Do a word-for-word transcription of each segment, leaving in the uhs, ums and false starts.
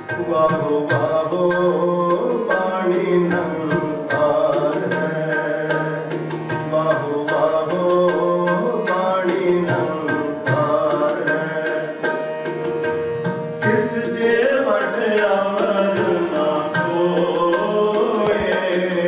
वाहो वाहो पानी नंकार है, वाहो वाहो पानी नंकार है। किस जे वट अमर ना कोए,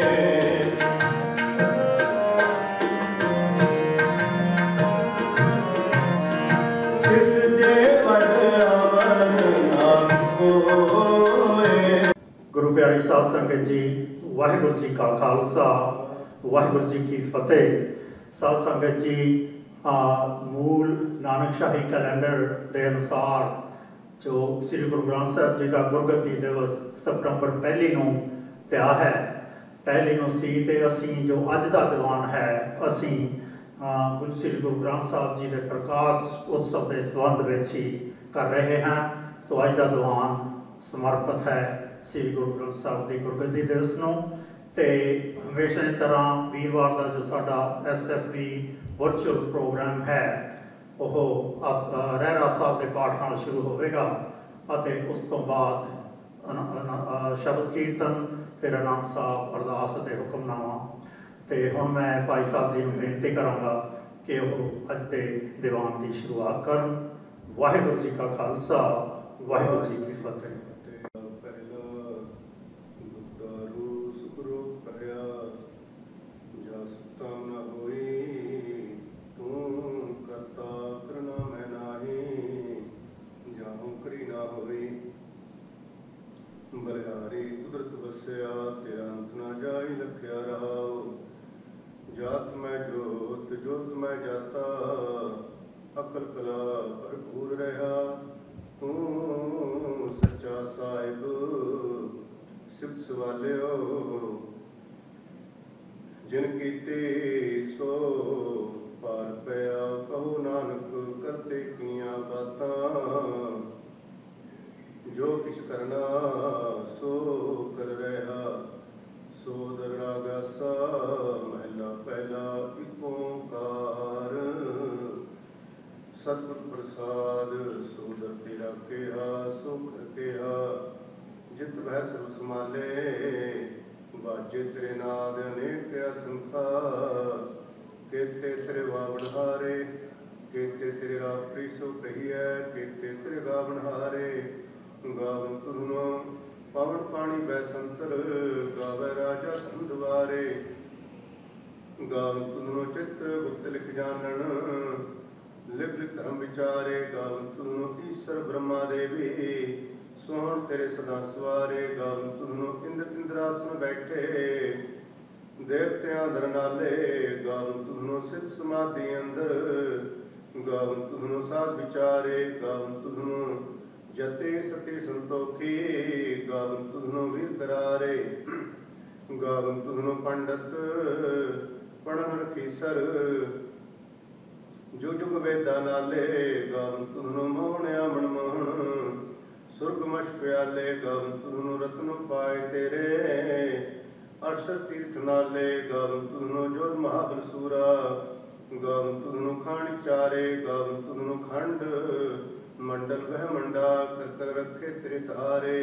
किस जे वट अमर ना कोए। गुरु प्यारी साध संगत जी, वाहिगुरु जी का खालसा वाहिगुरु जी की फतेह। साध संगत जी, आ, मूल नानकशाही कैलेंडर के अनुसार जो श्री गुरु ग्रंथ साहब जी का गुरगद्दी दिवस सितंबर पहली नूं पिया है, पहली नूं सी ते असीं जो अज का दीवान है असीं गुरु श्री गुरु ग्रंथ साहब जी के प्रकाश उत्सव के संबंध में ही कर रहे हैं। सो अज का दीवान समर्पित है श्री गुरु ग्रंथ साहब की गुरगद्दी दिवस नूं। ते हमेशा की तरह वीरवार का जो साडा S F V virtual program है वह रहरा साहब के पाठ नाल शुरू होगा और उस तो बाद शब्द कीर्तन, फिर आनंद साहब अरदास और हुक्मनामा। तो हुण मैं भाई साहब जी को बेनती कराँगा कि वह अज के दीवान की शुरुआत करन। वाहिगुरु जी का खालसा वाहिगुरु जी की फतेह। बलिहारी कुदरत बसया तेरा अंत ना जाई लखया रहाओ। जात मैं जोत जोत मैं जाता, अकल कला भरपूर रहा। तू सच्चा साहिब सिफत सवालियो, जिन कीते सो पार पया। कहो नानक करते किया बातां, जो किछ करना सो कर रहा। सो दरड़ा सा महला पहला एक ओंकार, सतगुर प्रसाद सो दर तेरा केहा सो कर केहा। जित वह सब संभाले बाजे तेरे नाद अनेक असंखा। केते तेरे वावण हारे, केते तेरे राफरी सो कहिए। केते तेरे गावण हारे, गावन तुधनो पवन पानी बैसंतर। गावे राजा धन द्वारे, गावन तुधनो चित्त गुप्त लिख जानन। लिख लिख धर्म विचारे, गावन तुधनो ईश्वर ब्रह्मा देवी। सोहन तेरे सदा सवारे, गावन तुधनो इंद्र इंद्रासन बैठे। देवत्यां दर नाले, गावन तुधनो सिद्ध समाधि अंदर। गावन तुधनो साध विचारे, गावन तुधनो जते सते संतोखी। गावन तुधनो वीर करारे, गावन तुधनो पंडित पढ़न रखीसर। जुग जुग वेदा नाले, गावन तुधनो मोहन आमन मोहन। सुरग मश प्याले, गावन तुधनो रत्न पाए तेरे। अरसर तीर्थ नाले, गावन तुधनो जोध महाबल सूरा। गावन तुधनो खाणी चारे, गावन तुधनो खंड मंडल वह मंडा। कर कर रखे तेरे तारे,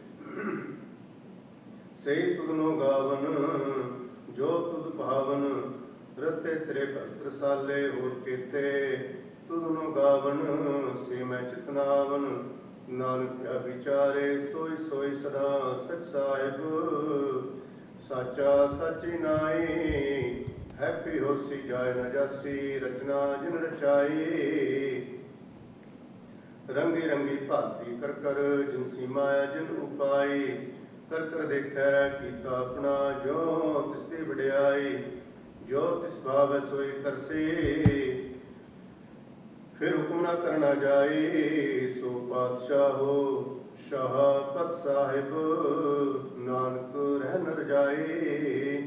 सही तुधनो गावन जो तुध भावन। रते तेरे भक्त रसाले होर केते, तुधनो गावन से मैं चितनावन। नानक क्या विचारे सोई सोई सदा सच साहिब। साचा साची नाई, हैप्पी होसी जाय न जासी। रचना जिन रचाई, रंगी रंगी भांति कर कर। जिनसी माया जिन उपाई, कर कर देखै कीता अपना। जो तिसदी वड्याई, जो तिस भावै सोई करसी। फिर हुक्म ना करना जाई, सो पातशाह हो शाह पत साहिब। नानक रह न रजाई,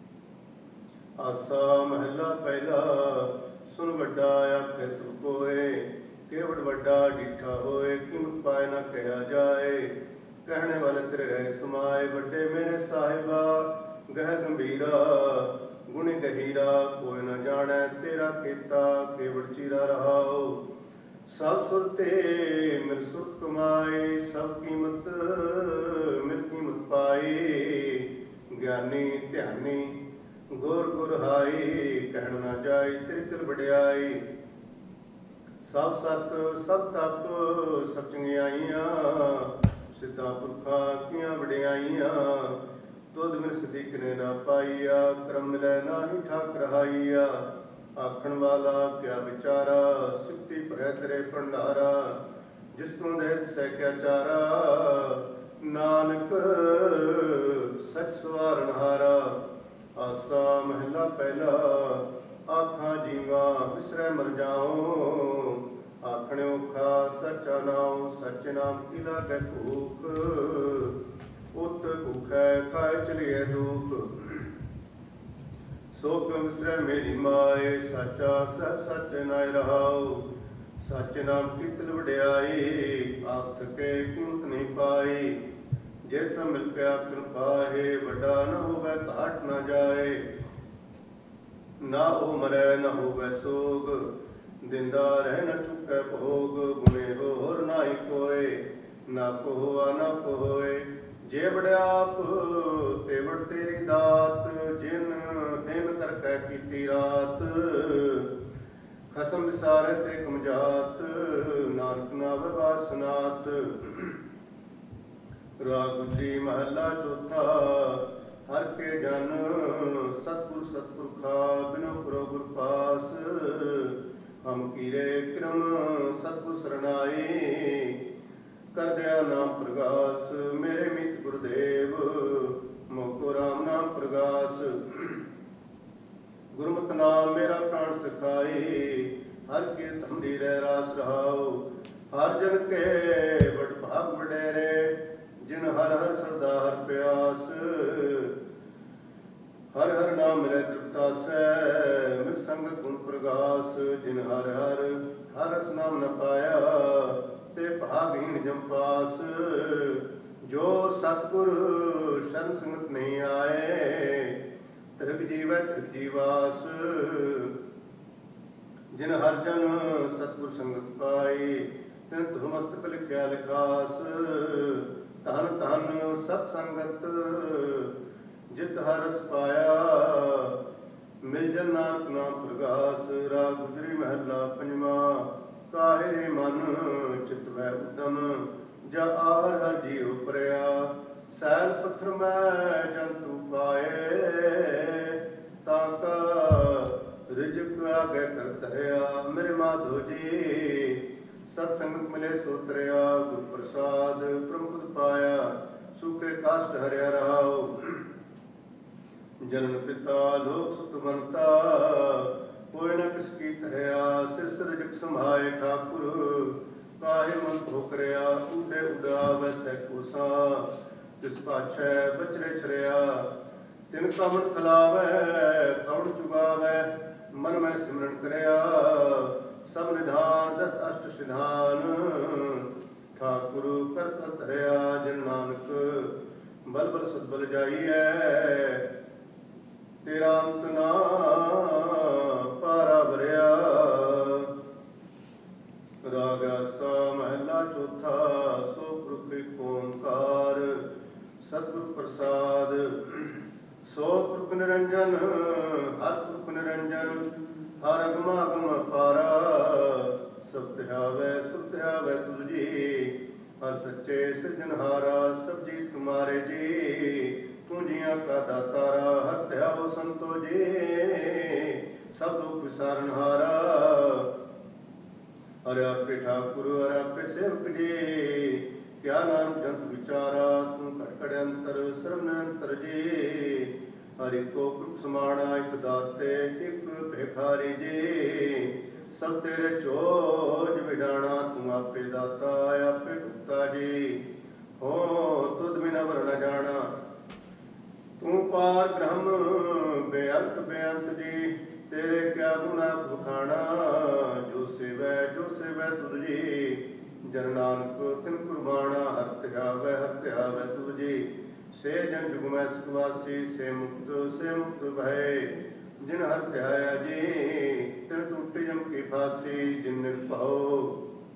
आसा महला पहला। सुन वड्डा आखे सब कोय, केवड़ वड्डा डिठा होए। किम पाए ना कहा जाए, कहने वाले तेरे रह समाए। वड्डे मेरे साहिबा गहर गंभीरा, गुण गहीरा। कोई न जाने तेरा केता, केवड़ चीरा रहाओ। सब सुरते मिल सुरत कमाए, सब कीमत मिल कीमत पाए। ज्ञानी ध्यानी गुर गुर हाई, कहन ना जाए तेरी तिल वड्याई। सब सत सब तप सब चंगियाइयां, सिद्धा पुरखा कियां वड्याइयां। तुद बिन सदीक ने ना पाईया, करम मिलै नाही ठाक रहाइया। आखण वाला क्या विचारा, सिफती भरै तेरे भंडारा। जिस तू दे तिसै क्या चारा, नानक सच सवारनहारा। आसा महला पहला, आखां जीवा बिसरै मर जाऊं। आखणे औखा सच्चा नाम, सच नाम की लागै भूख। उत भूखै खाए चलिए दुख, सो क्यों बिसरै मेरी माए। साचा सब सच नाय रहाओ, सच नाम की तिल वड्याई। आप थके कीमत नहीं पाई, जे सब मिल के आप तिन पाहे। वड्डा न होवै घाट न जाए, ना हो मरै न होवै सोग। दिंदा रह न चुकै भोग, गुणे होर नाई कोय। ना को होआ ना को होए, जे वड्याप ते वड तेरी दात। जिन दिन करकै कीती रात, खसम विसारै ते कमजात। नानक नावे वासनात। राग गुजरी महला चौथा, हर के जन सतगुर सतपुरखा। बिनो करो गुर पास, हम कीरे क्रम सतगुर सरनाई। कर दया नाम प्रगास, मेरे मित गुरुदेव। मोको राम नाम प्रगास, गुरमत नाम मेरा प्राण सिखाई। हर कीर्त हमरी रह रास रहाओ, हर जन के बड़ भाग वडेरे। जिन हर हर सरदा हर प्यास, हर हर नाम मिले तृप्ता सै। मिल संगत गुण प्रगास, जिन हर हर हर रस नाम न पाया। ते भागहीन जम पास, जो सतगुर शरण संगत नहीं आए। त्रिग जीवै त्रिग जीवास, जिन हर जन सतगुर संगत पाई। तिन तुर मस्तक लिखिया लिखास, धन धन सत संगत जित हर रस पाया। मिल जन नानक नाम प्रगास, राग गुजरी महला पंजवा। काहे रे मन चित वै उदम, जा आहर हर जीव परया। सैल पत्थर मैं जंतु पाए, ताका रिजक आगे कर धरया। मेरे माधो जी सत्संगत मिले सो तरया। गुर प्रसाद प्रमुख पाया, सुखे काष्ट हरिया रहाओ। जनन पिता लोक सुत बनता, कोई न किसकी तरया। सिर सिर जग संभाए ठाकुर, काहे मन ठोकरया। उडे उडावै सैकोसा, तिस पाछै बचरे छरया। तिन कमन खलावै कवण चुगावै, मन में सिमरन करया। सब निधान दस अष्ट सिधान, ठाकुर करत धरया। जिन नानक बल बल सदबल जाइए, तेरा अंत ना पारा भरया। राग आसा महला चौथा, सो पुरख एक ओंकार। सतगुर प्रसाद सो पुरख निरंजन, हर पुरख निरंजन। हर अगमागम पारा, सब ध्यावै सब ध्यावै तुझ जी। हर सच्चे सिरजनहारा, सब जी तुम्हारे जी। तू जिया का दातारा, हर ध्यावो संतो जी। सब दुख विसारनहारा, हरे आपे ठाकुर हरे आपे सेवक जी। क्या नाम जंत विचारा, तू कटकड़ अंतर सर्व निरंतर जी। हरि को कृप समाना एक दाते, एक भिखारी जी। सब तेरे चोज विडाना, तू आपे दाता आपे भुक्ता जी। हो तुद बिना वर न जाना, तू पार ब्रह्म बेअंत बेअंत जी। तेरे क्या गुना बखाना, जो सेवै जो सेवै तुझ जी। जन नानक तिन कुर्बाना, हर त्यावै हर त्यावै तुझ जी। से जन जुग में सुखवासी, से मुक्त से मुक्त भय। जिन हर ध्याया जी, तिन टूटी जम की फांसी। जिन निर्भव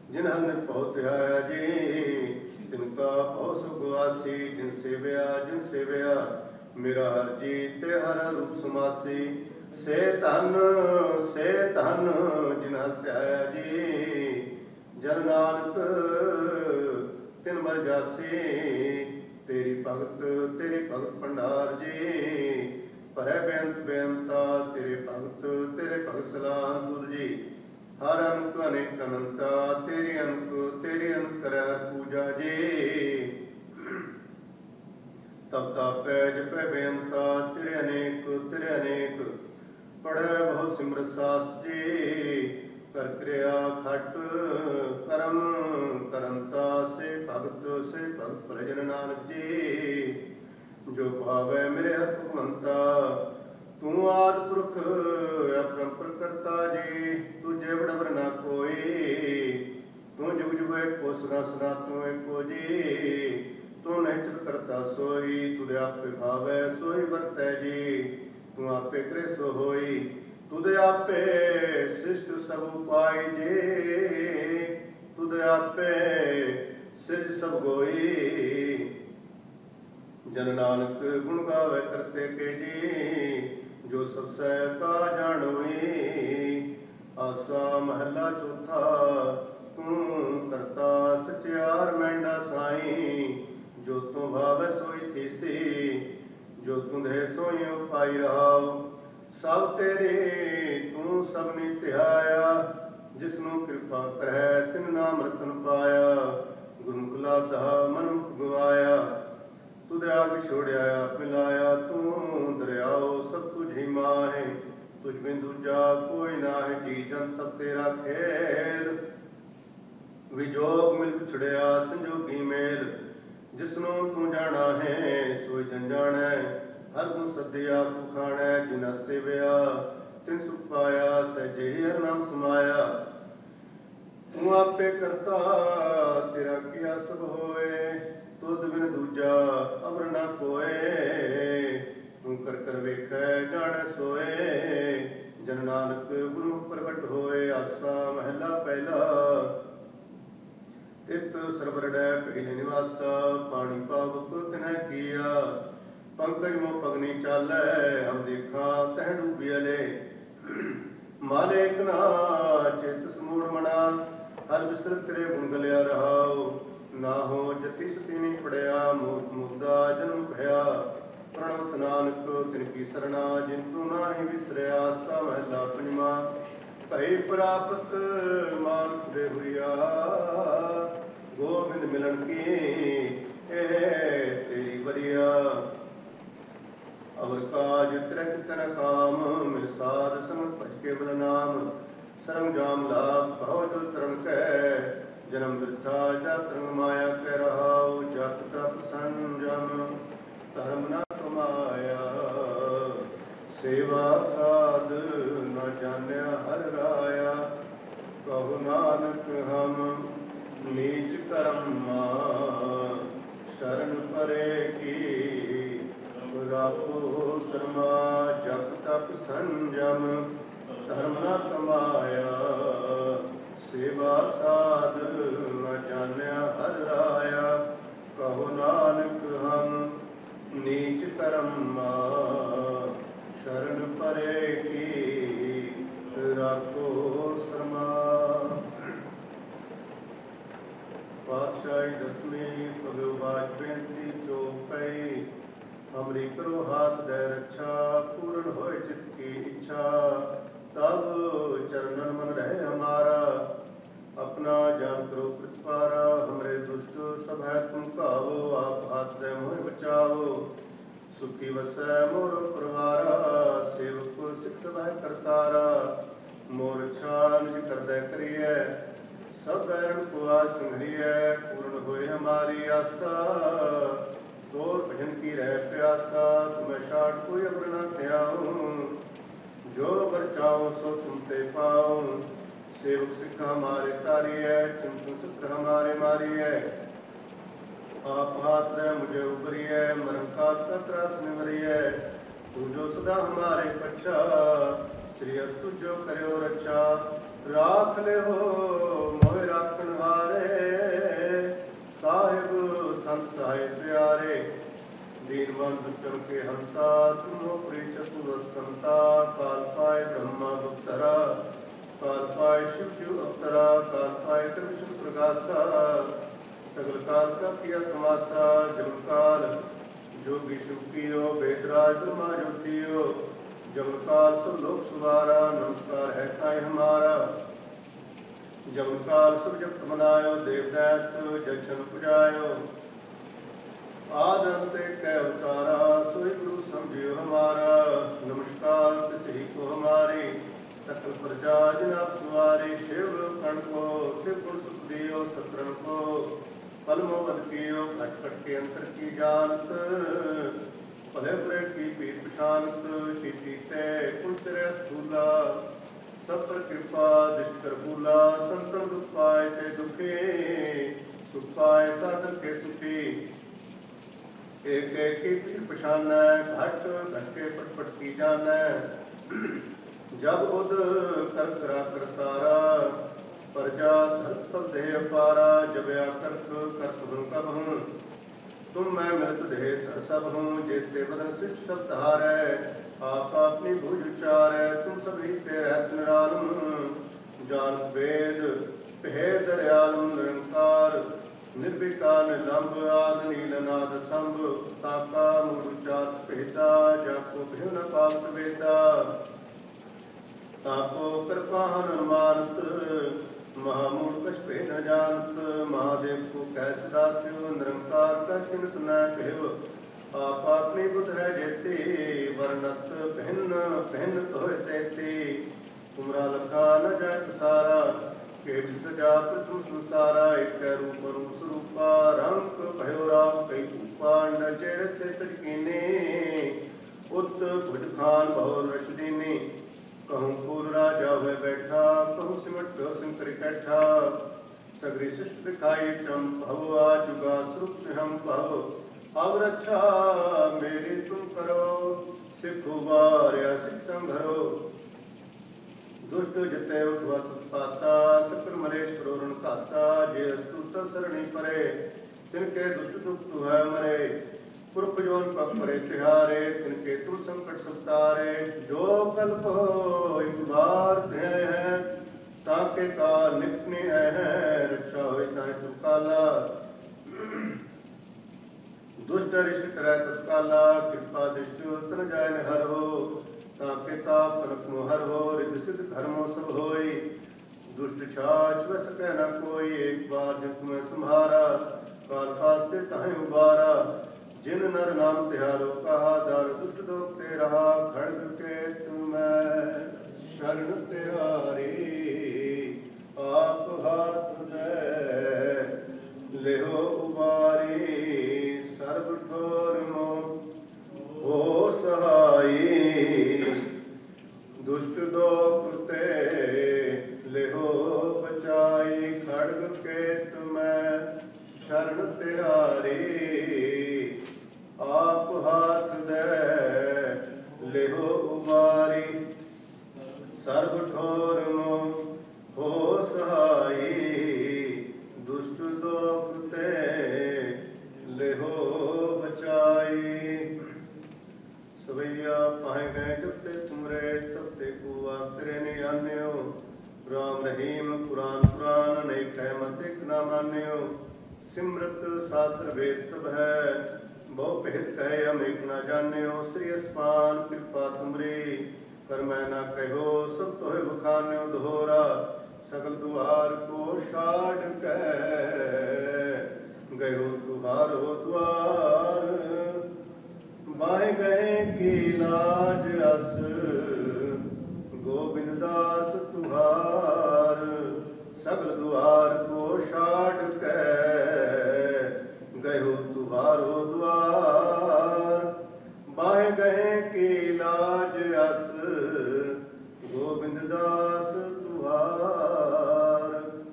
जिन हर निर्भव ध्याया जी तिनका भव सुखवासी। जिन सेव्या जिन सेव्या मेरा हर जी ते हर रूप समासी। से धन से धन जिन हर ध्याया जी जन नानक तिन मर जासी। तेरी भगत तेरी भगत भंडार जी परै बेअंत बेअंता। तेरे भगत तेरे भगत सलाह तुर जी हर अनक अनेक अनंता। तेरी अनक तेरी अनक करे हर पूजा जी तब तापै जपै बेअंता। तेरे अनेक तेरे अनेक पढ़ै बहु सिमरत सास जी। कर क्रिया खट करम करंता। से भगत से भगत प्रजन नानक जी जो भावै मेरे हर भगवंता। तू आदि पुरख अपरंपर करता जी तुझे बड़बर ना कोई। तू जुग जुग एको सनासना तू एको जी। तू निश्चित करता सोई तुझे आपे भावै सोई वरतै जी। तू आपे करे सो होई तुझे आपे सृष्ट सब उपाय जी। तुझे आपे सिर सब गोई। जन नानक गुण गावे करते के जी जो सब सह का जानोई। आसा महला चौथा तू करता सचियार मैंडा साई। जो तू भावे सोई थीसी जो तुंधे सोई पाई रहाओ। सब तेरी तू सबनी ध्याया जिसनु कृपा करੈ तिन नाम रतन पाया। गुरमुख लाधा मनुख गवाया तुझे आग छोड़िया आप मिलाया। तू दरियाओ सब तुझ ही माहे तुझ बिन दूजा कोई ना है। जी जन सब तेरा खेल विजोग मिल बिछड़िया संजोगी मेल। जिसनो तू जाना है सोई जन जानै हर गुण सदिया पुखाणै। जिन हर सेवया तिन सुख पाया सहजे ही हर नाम समाया। तू आपे करता तेरा किया सब होए तुद बिन दूजा अवर ना कोए। तू कर कर वेखै जानै सोए जन नानक गुरमुख प्रगट होए। आसा महला पहला तित सरवरडै पहले निवासा। पानी पावक तिन्है किया पंकज मो पगनी चालै। हम देखा तह डूबिया ले माने एक ना चेत समूढ़ मना। हर विसरत तेरे गुण गलिया रहाओ। ना हो जति सती नहीं पड़िया मूर्ख मुद्दा जन्म भया। प्रणवत नानक तिनकी सरना जिंतु ना ही विसरिया। सा महला पंजवा भई प्राप्त मानुख दे हुरिया। गोबिंद मिलन की ए तेरी बरिया। अवर काज तिरक तन काम मिल साध संगत भज के बल नाम। सरम जाम लाभ भव जो तरन कै जन्म वृथा जा तरंग माया कह रहाओ। जप तप संजम धर्म न कमाया। सेवा साध न जान्या हर राया। कहु नानक हम नीच कर्मा शरण परे की। राखो शर्मा जप तप संजम धर्म न कमाया। सेवा साध न जान्या हर राया। कहो नानक हम नीच कर्मा शरण परे की। राखो शर्मा। पातशाही दसवीं पगो बाज बेनती चौपई। हमरी करो हाथ दे रक्षा पूर्ण होए चित की इच्छा। तब चरणन मन रहे हमारा अपना जान करो प्रतिपारा। हमरे दुष्ट सब है तुम कावो आप हाथ दे मोह बचावो। सुखी वसै मोर परवारा सेवक सिख सब है करतारा। मोर इच्छा निज कर दे करिए सब बैरन को आज संघरिए। पूर्ण होए हमारी आशा तोर भजन की रह प्यासा। तुम्हें शाट कोई अबर न त्याऊं जो बर चाहो सो तुम ते पाऊं। सेवक सिख हमारे तारी है चिंतन सूत्र हमारे मारी है। आप हाथ दे मुझे उबरी है मरण काल का त्रास निवरी है। तू जो सदा हमारे पच्छा श्री अस्तु जो करो रक्षा। राख ले हो मोह राखन संत सहाय प्यारे। दीनवन दुष्टन के हंता तुम प्रिय चतुरस्कंता। काल पाए ब्रह्मा गुप्तरा काल पाए शिव जो अवतरा। काल पाए कृष्ण प्रकाशा सगल काल का किया तमाशा। जम काल जोगी शिव कियो वेदराज ब्रह्मा ज्योतियो। जम काल सब लोक सुवारा नमस्कार है ताई हमारा। जम काल सब जगत मनायो देव दैत जक्षण पुजायो। आद अंत कै अवतारा सोई गुरु समझियो हमारा। नमस्कार तिसही को हमारे सकल प्रजा जिनाब सुवारे। शिव कण को शिव गुण सुख दियो सतरन को। पलमो बद कियो खट खट के अंतर की जानत। भले बुरे की पीर पशानत। चीटी ते कुल तेरे स्थूला सब पर कृपा दृष्ट कर फूला। संतन दुख पाए ते दुखे सुख पाए साधन के सुखी। एक एक की पीर पशान घट घट के पट पट की जान। जब उद कर करा करतारा प्रजा धरत तब देह पारा। जब या कर्क कर्क हूँ कब हूँ तुम मैं मिलत देह धर सब हूँ। जेते बदन शिष्ट शब्द हारै आप अपनी भुज उचारै। तुम सभी ते रहत निरालम जान वेद भेद दयालम निरंकार। निर्विकार निलंब आद नील नाद संभ। ताका मूल उचार भेदा जाको भेव न पावत वेदा। ताको कृपा हनुमानत महामूल कछ पे न जानत। महादेव को कैस दास्यो निरंकार का चिंत न भेव। आप अपनी बुध है जेते वर्णत भिन्न भिन्न तोय तेते। तुमरा लखा न जाय सारा केट सजात तुम संसारा। एक रूप रूप स्वरूपा रंग भयो राम कई रूपा। नजर से तजकीने उत भुज खान बहुर रच दीने। कहूँ पूर राजा हुए बैठा कहूँ सिमट गयो शंकर कैठा। सगरी शिष्ट दिखाई चम भव आजुगा स्वरूप से हम कहो। अब रक्षा मेरी तुम करो सिखो बार्या सिख संघरो। दुष्ट जिते उठवा पाता सकल मलेश प्रोरण खाता। जे अस्तुत सरणी परे तिनके दुष्ट दुख तुहै मरे। पुरख जोन पग परे तिहारे तिनके तुम संकट सब तारे। जो कल्प हो एक बार ध्यय है ताके काल निपने है। रक्षा हो ताने सब काला दुष्ट ऋषि करे तत्काला। कृपा दृष्टि तन जाय न हर हो ताके ताप तनक मोहर हो। रिद्ध सिद्ध धर्मो सब होई दुष्ट छाछ वस कह न कोई। एक बार जब तुम्हें संहारा काल फास्ते ताहे उबारा। जिन नर नाम तिहारो कहा दार दुष्ट दोखते रहा। खड़ग के तुम्हें शरण तिहारी आप हाथ दे लेहो उबारी। सर्व ठोर मो हो सहाई दुष्ट दोख ते लेहो बचाई। खड़ग के तुम्हें शरण तिहारी आप हाथ दे लेहो उबारी। सर्व ठोर मो हो सहाई दुष्ट दोख ते लेहो बचाई। सवैया पाए गए जब ते तुमरे तब ते को तेरे ने आन्यो। राम रहीम कुरान पुराण अनेक है मत एक ना मान्यो। सिमरत शास्त्र वेद सब है बहु भेद कहे हम एक ना जान्यो। श्री अस्पान कृपा तुमरी कर मैं ना कहो सब तोहे बखान्यो दोहरा। सकल द्वार को छाड़ के गयो तुम्हारो द्वार। बाएं गए की लाज अस गोविंद दास तुहार। सगल द्वार को छाड़ के गयो तुम्हारो द्वार। बाएं गए की लाज अस गोविंद दास तुहार।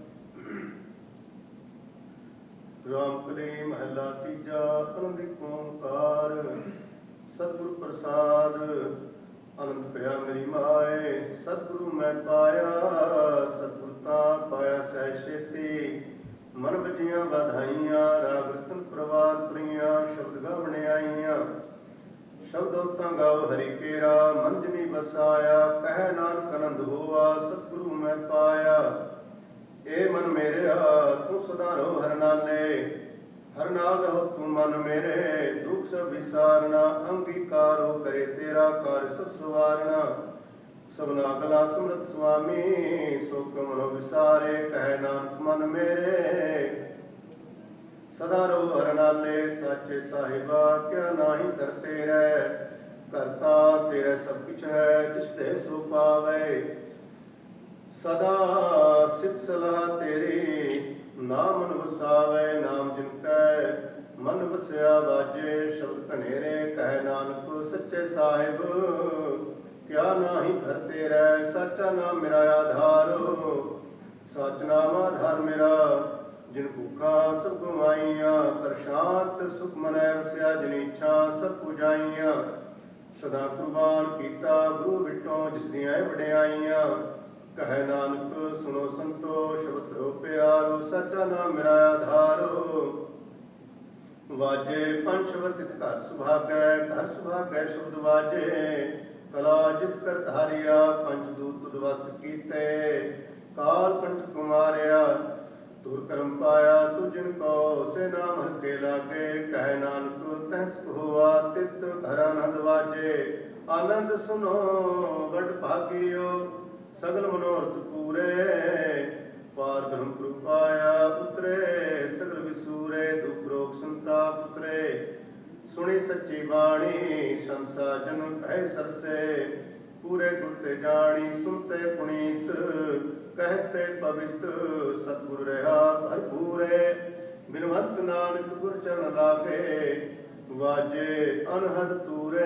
राम कली महला तीजा आनंद ओंकार। सतगुरु प्रसाद आनंद भया मेरी माए। सतगुरु मैं पाया सतगुरु ता पाया सह छेती। मन बजियां बधाइयां राग रतन प्रवाह हरि केरा मन जिमी बसाया, कह नानक आनंद होआ सतगुरु मैं पाया। ए मन मेरे तू सदा रहो हर नाले, हर नाल रहो तू मन मेरे, दुख सब विसारना, अंगीकारो करे तेरा कार्य सब सवारना। सबना कला समृत स्वामी सुख मनो विसारे, कह नानक मन मेरे सदा रहो हर नाले। साचे साहिबा क्या नाही करते रह, करता तेरे सब कुछ है जिसते सो पावे। सदा सिद्ध सलाह तेरी नाम मन वसावे, नाम जिनकै मन वसया बाजे शब्द कनेरे। कह नानक सच्चे साहिब क्या नाही करते रह, साचा नाम मेरा आधार, सच नाम आधार मेरा। जिन भूखा सब गवाइया, कर शांत सुख मनै वसया, जिन इच्छा सब पुजाइया। सदा कुर्बान कीता गुरु बिटों जिस दियां वड्याइयां। कह नानक सुनो संतो शब्द करो प्यारो, सचा नाम मेरा आधारो। वाजे पंज शब्द तित घर सुभागै, घर सुभागै शब्द वाजे। कला जित कर धारिया पंच दूत तुद वस कीते, काल कंठ कुमारिया तुर करम पाया। तू जिनको से नाम हर के लागे, कह नानक तहस होआ तित घर आनंद वाजे। आनंद सुनो बड़ भागियो सगल मनोरथ पूरे, पार ब्रह्म कृपाया उतरे सगल विसूरे। दुख रोग संताप उतरे सुनी सच्ची बाणी, संसा जन कह सरसे। पूरे गुरते जानी सुनते पुनीत, कहते पवित्र सतगुरु रहा भरपूरे। बिनवंत नानक गुर चरण लागे, वाजे अनहद तूरे।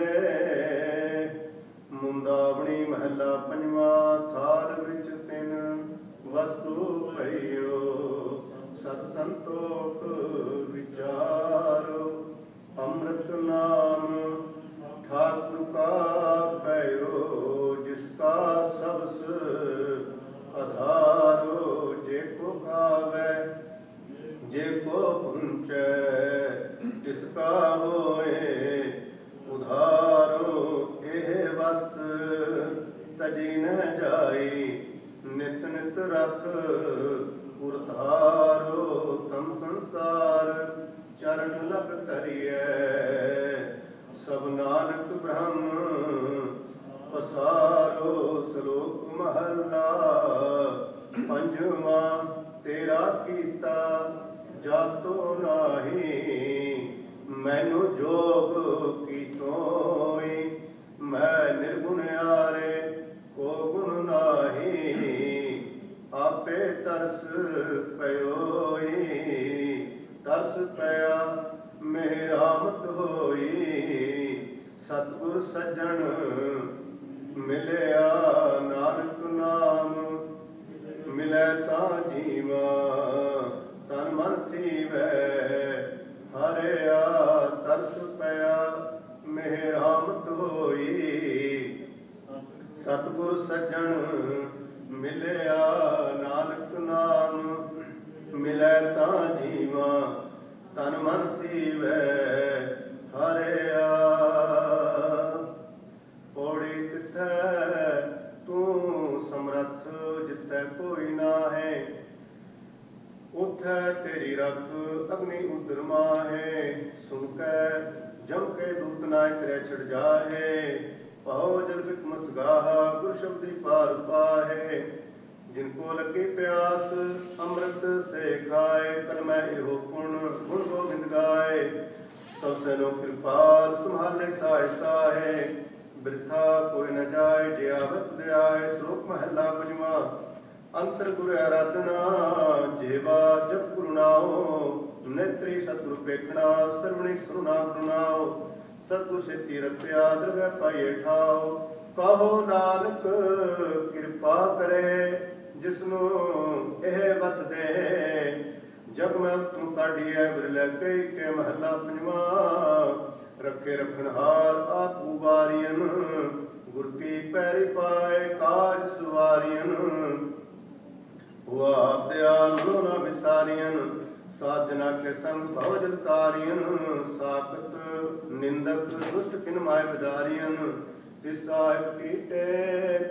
मुंदावणी महला पंजवा, थाल विच तिन वस्तु भइयो। सत संतोख विचारो, अमृत नाम ठाकुर का कहो। जिसका सबस आधारो, जे को खावे जे को पुंचै, तिसका होए उधारो। एह वस्त तजी न जाई, नित नित रख उरधारो। तम संसार चरण लग तरिए, सब नानक ब्रह्म पसारो। श्लोक महला पंजवा, तेरा कीता जातो नाही, मैनू जोग कीतोई। मैं निर्गुण यारे को गुण नाही, आपे तरस पयोई। तरस पया मेहरामत होई, सतगुर सज्जन मिलया। नानक नाम मिलै ता जीवा, तन मन थीवै हरिया। तरस पया मेहरामत होई, सतगुर सज्जन मिलया। नानक नाम मिलै ता जीवा, तन मन थीवै हरिया। पौड़ी तिथै तू समरथ, जिथै कोई ना है। उथै तेरी रख अग्नि उदर माहे, सुन कै जम के दूत नाय तेरे छड़ जाहे। पाओ जल बिक मसगाहा, गुर शब्दी पार पाहे। जिनको लगी प्यास अमृत से खाए, कर मैं एहो पुण गुण गोविंद गाए। सब सैनो कृपाल संभाले साए साहे, बिरथा कोई न जाए जे आवत दे आए। श्लोक महला पंजवा, अंतर गुर आराधना जेवा जप गुरु नाओ। नेत्री सतगुरु पेखना सरवणी सुना गुरु नाओ। सतगुर से तीरत्या दरगह पाइए ठाओ। कहो नानक कृपा करे, जिसनु एह वत दे। जग में तुम काढ़िए बिरले कई के महला पंजवा। रखे रखनहार आप उबारियन, गुरती पैरी पाए काज सवारियन। हुआ आप दयाल मनो ना विसारियन, साधना के संग भव जगतारियन। साकत निंदक दुष्ट किन माय बदारियन, तिस साहिब की टेक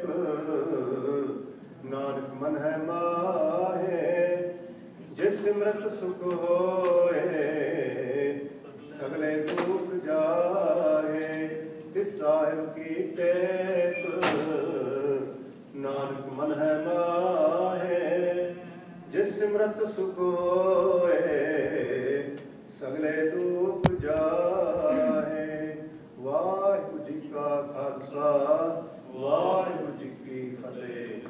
नानक मन है माहे जिस मृत सुख होए सगले दुख जाए तिस साहिब की टेक नानक मन है माहे जिस मृत सुख होए सगले दुख जाए। वाहिगुरु जी का खालसा वाहिगुरु जी की फतेह।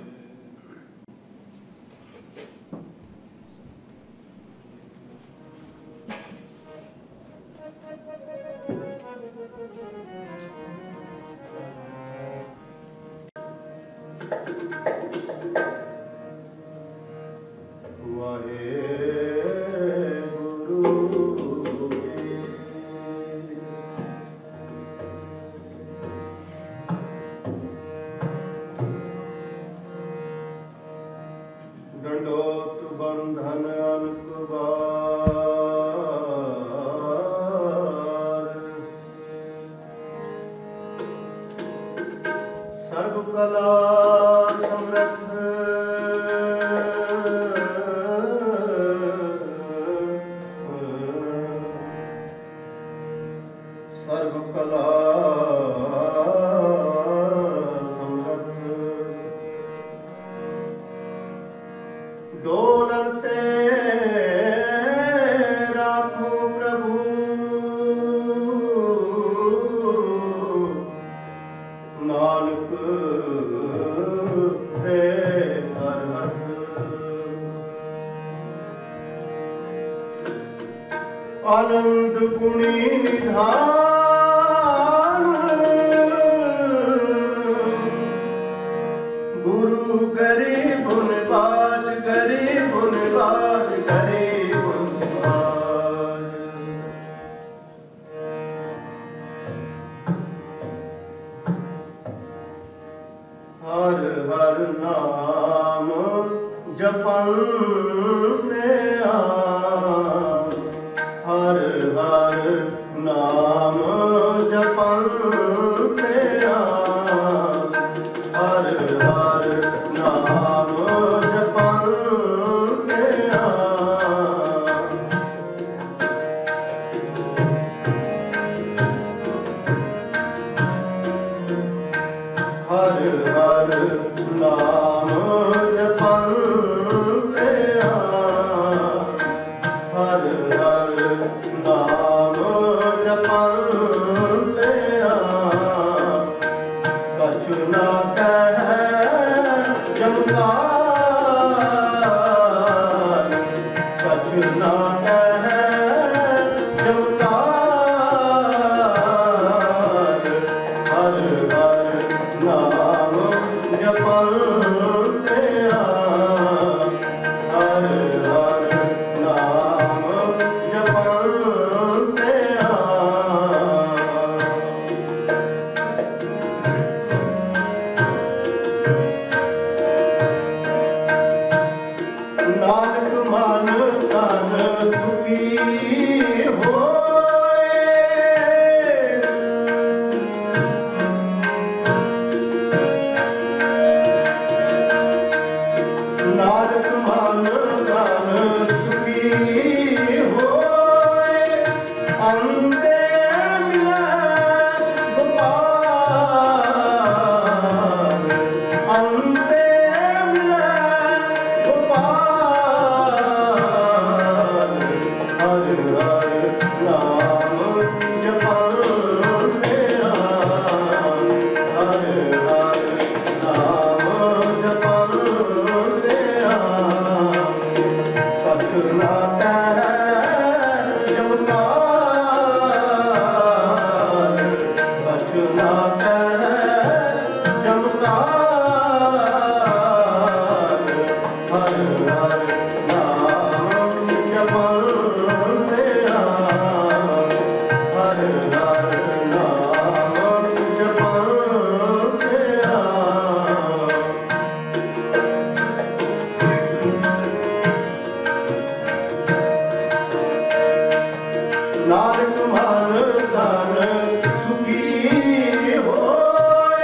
दंडोत बंधन अनकबार सर्व कला समर्थ सर्व कला डोलते राखो प्रभु नानक दे हरहत आनंद गुणी निधान गुरु गरीब निवाज गरीब निवाज गरीब निवाज। हर हर नाम जपन्ने हर हर नाम जपन्ने हर हर नाम जपन्ने हर हर नाम जपन्ने हर हर नाम जपन्ने कछु न कहे जमकार कछु न कहे जमकार हर हर नाम जपन्ने हर हर नाम जपन्ने नानक मन तन सुखी होए नानक मन तन सुखी होए अंते मिले गोपाल अंते मिले गोपाल हर हर नाम जपन्ने हर हर नाम जपन्ने कछु न कहे जमकार कछु न कहे जमकार हर हर नाम जपन्ने हर हर नाम जपन्ने नानक मन तन सुखी होए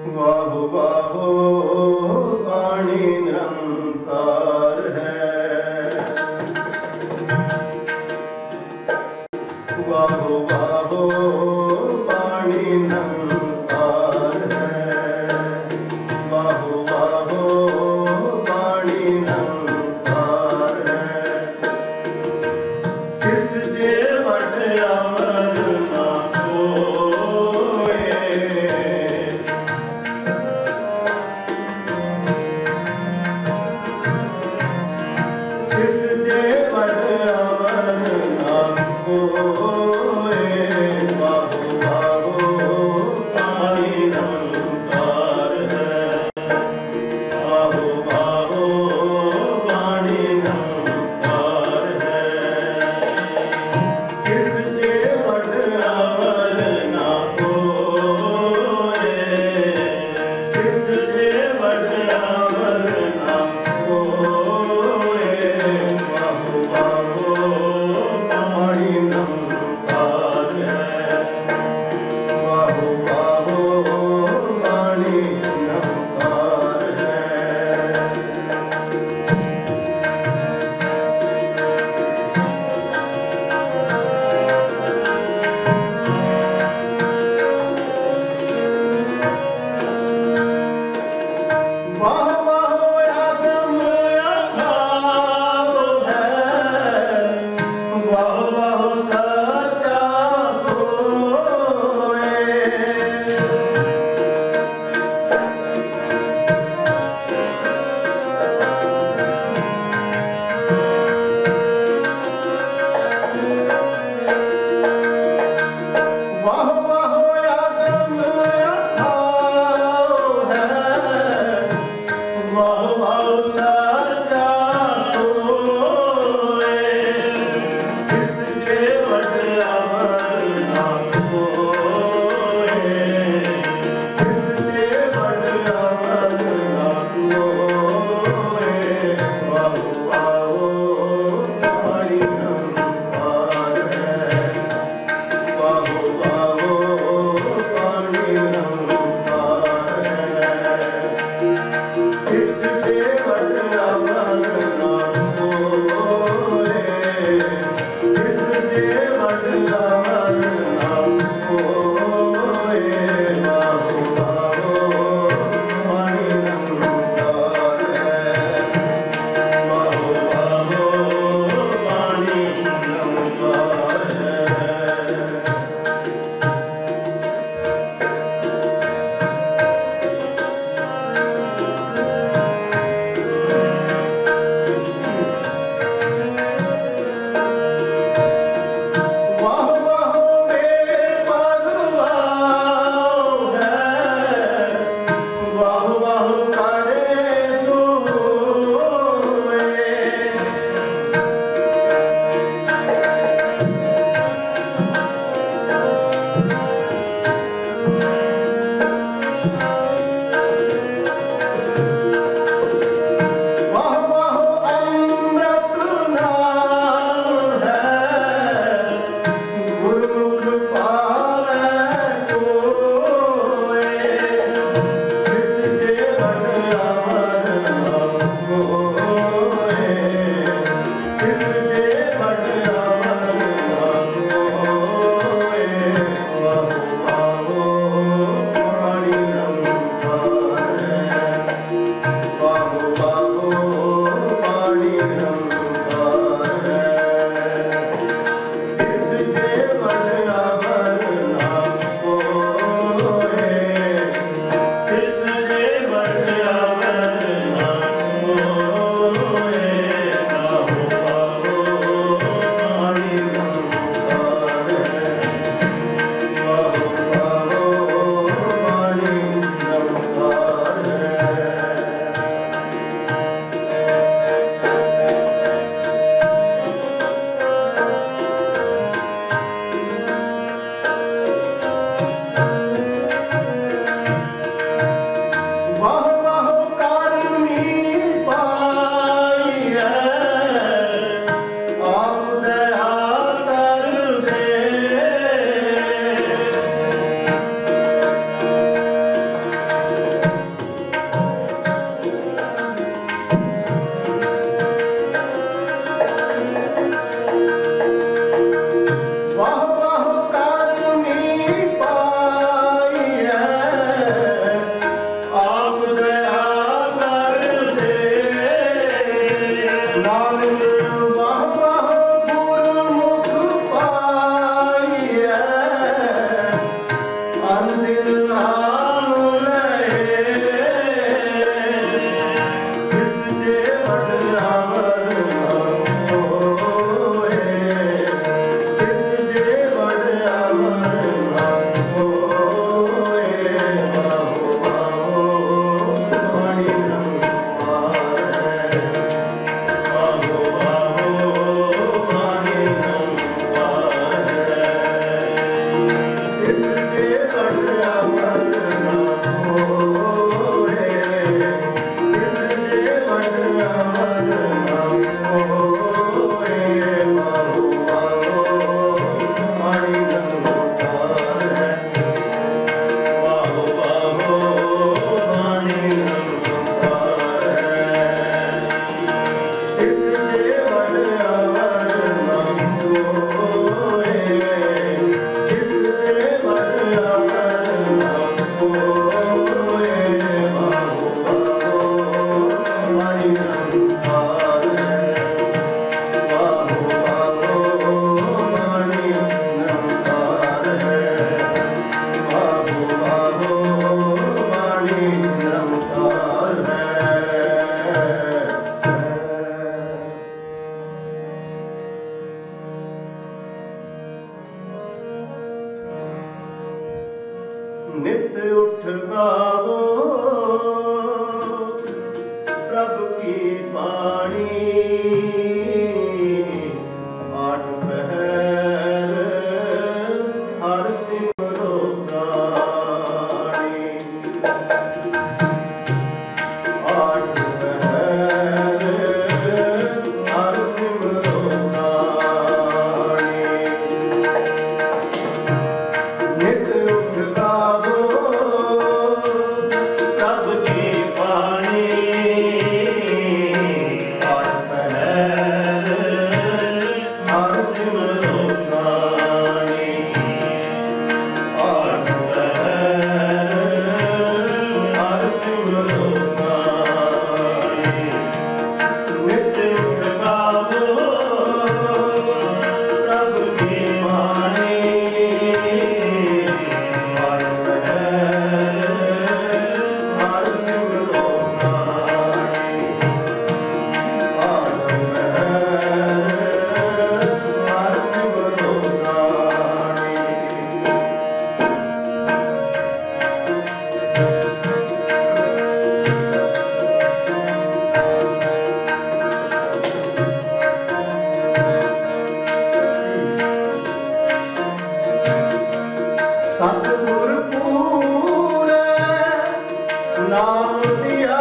वाहो वाहो वाणी निरंकार है। वाहो वाहो वाणी निरंकार है। वाहो वाहो वाणी निरंकार है। किस जे वट अमर ना कोय। ਨਾਮ ਦਿਆ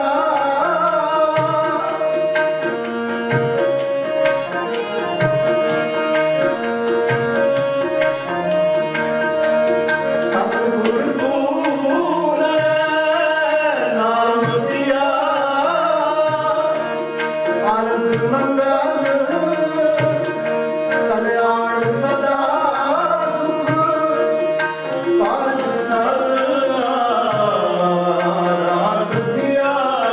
ਸਤਿਗੁਰ ਪੂਰੇ ਨਾਮ ਦਿਆ ਆਨੰਦ ਮੰਗਲ ਕਲਿਆਣ ਸਦਾ ਸੁਖ ਪਾਜ ਸਰਨਾ ਰਾਸ ਦਿਆ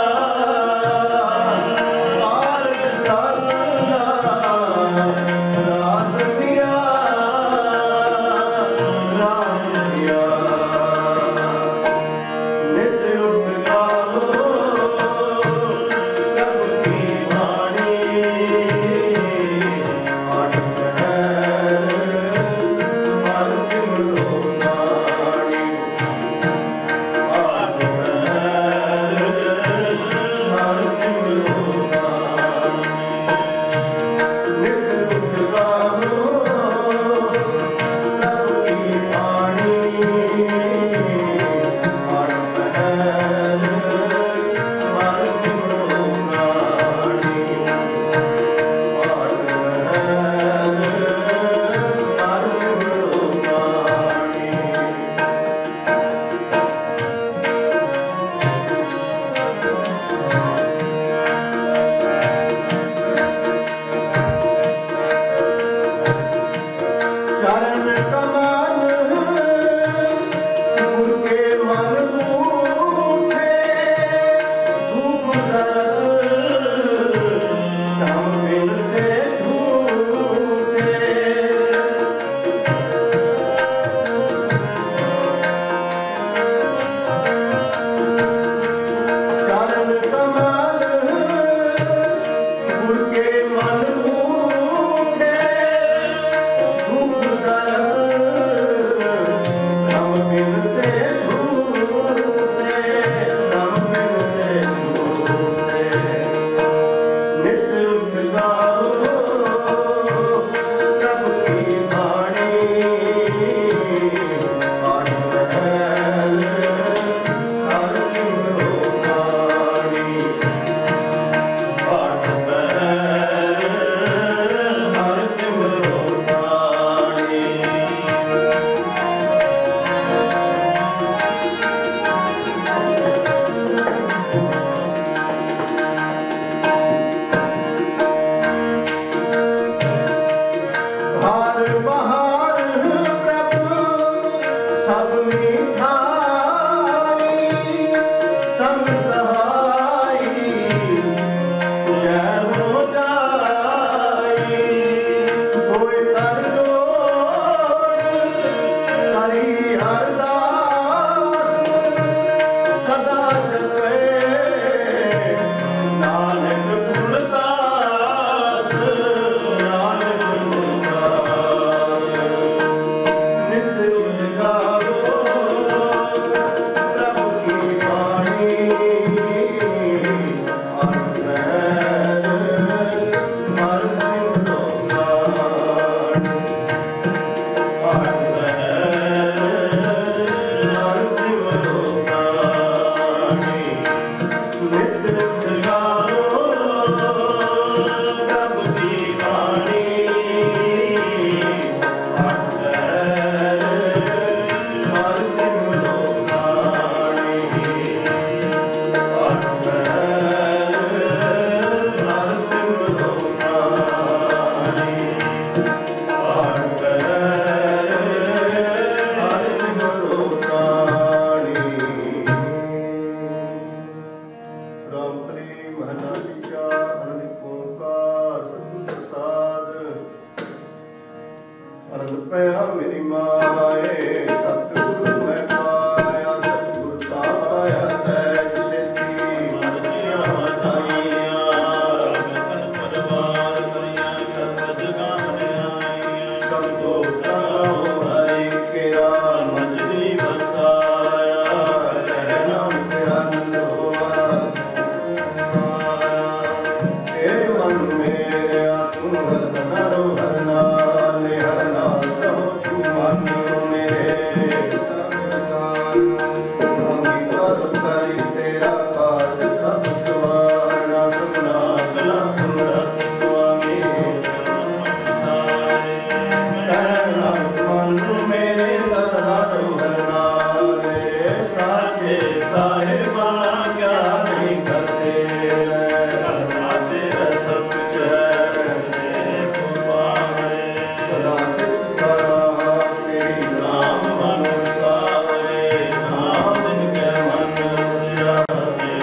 साहिबा क्या नहीं करते आते सब कुछ है सदा सिद्ध सदा तेरी नाम मन सारे नाम जिनके मन सिया के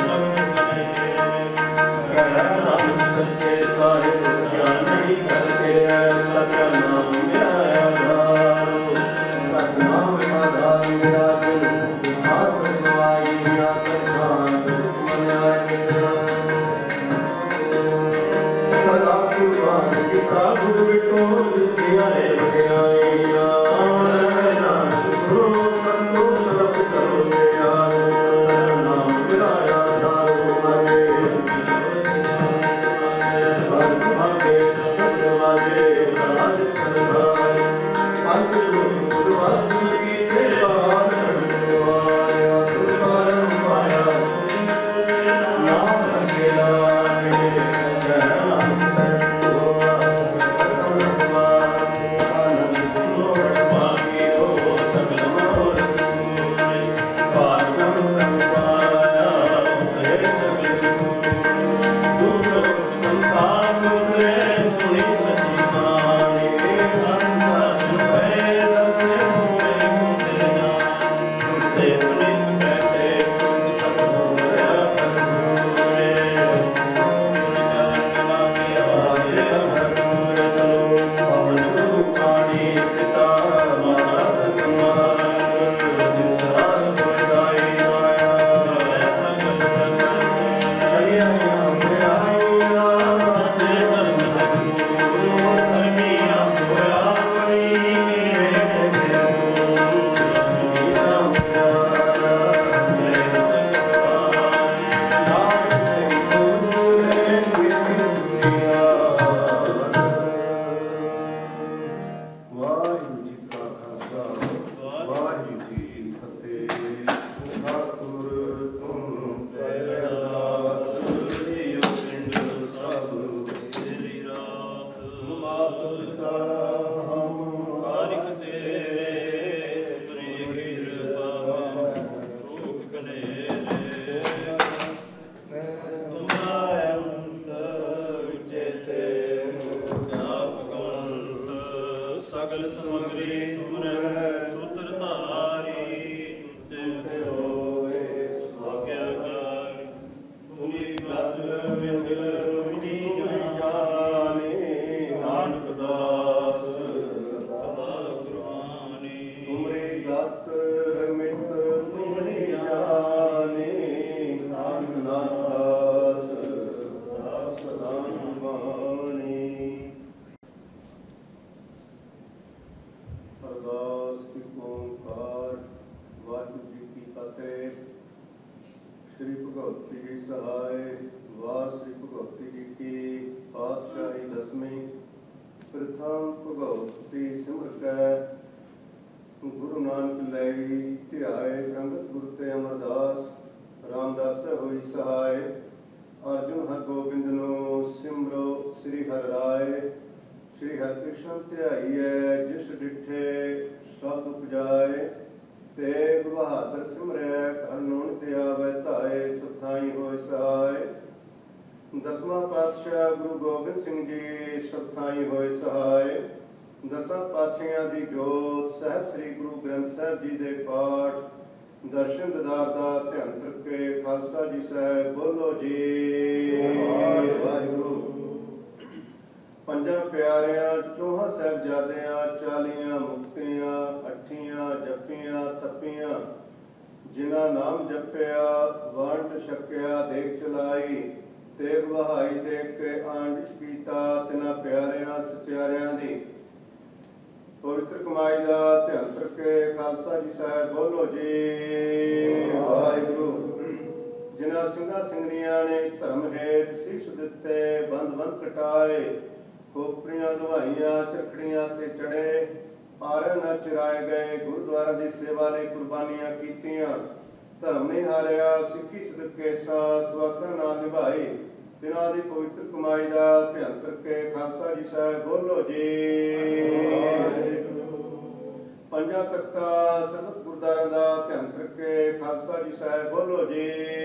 सब सच्चे साहिब क्या नहीं करते सच्चा नाम मेरा आधार सतनाम आधार मेरा गुरु नानक लई ध्याए रंगत गुरु ते अमरदास रामदास होई सहाय अर्जुन हर गोबिंद नो सिमरो श्री हर राय श्री हर कृष्ण ध्याईए जिस डिठे सब उपजाए तेग बहादुर सिमरै हर नून ते आवे धाए सथाई होय सहाय दसवां पातशाह गुरु गोबिंद सिंह जी सथाई होय सहाय दसां पातशाहियां दी जोत साहब श्री गुरु ग्रंथ साहब जी दे पाठ दर्शन दीदार दा ध्यान रखे खालसा जी साहब बोलो जी वाहिगुरू पंजा प्यारियां चौहां साहिबजादियां चालियां मुक्तियां अठियां जपियां तपियां जिन्हां नाम जपिया वंड छकिया देख चलाई तेग वहाई देख के आंडिश कीता तिन्हां प्यारियां सत्यारियां दी पवित्र कमाई का ध्यान रखे खालसा जी साहब बोलो जी वाहिगुरू जिन्हां ਸਿੰਘਾਂ ਸਿੰਘਣੀਆਂ ने धर्म हेत शीश दिते बंद बंद कटाए खोपड़ियां दवाइयां चरखड़ियां ते चढ़े आरे न चिराए गए गुरुद्वारा की सेवा ਲਈ कुर्बानियां कीतियां धर्म नहीं हारिया सिੱਖੀ सदके सास वासा ना निभाई तिन्हां दी पवित्र कमाई का ध्यान रखे खालसा जी साहब बोलो जी पंजा तख्ता सरबत गुरुद्वारा का ध्यान रखे के खालसा जी साहब बोलो जी।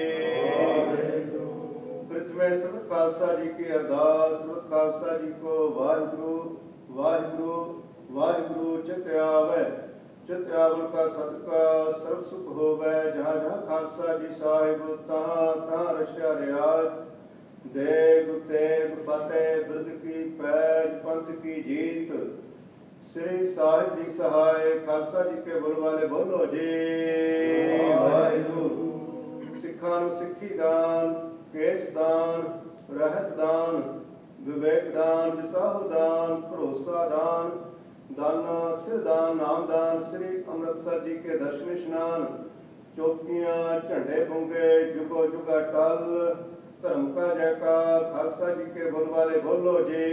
प्रथमे सब खालसा जी की अरदास। सब खालसा जी को वाहिगुरु वाहिगुरु वाहिगुरु चित आवे। चित आवन का सदका सर्व सुख होवे। जहाँ जहाँ खालसा जी साहिब तहाँ तहाँ रशिया रियाज। देग तेग फतेह बिरद की पैज पंथ की जीत। श्री साहिब जी सहाय खालसा जी के बोल वाले बोलो जी वाहिगुरु। सिखा नूं सिक्खी दान केस दान रहत दान विवेक दान विसाहु दान भरोसा दान दाना सिर दान नाम दान। श्री अमृतसर जी के दर्शन स्नान चौकियां झंडे फूंगे जुगो जुगा टल। धर्म का जयकार खालसा जी के बोल वाले बोलो जी।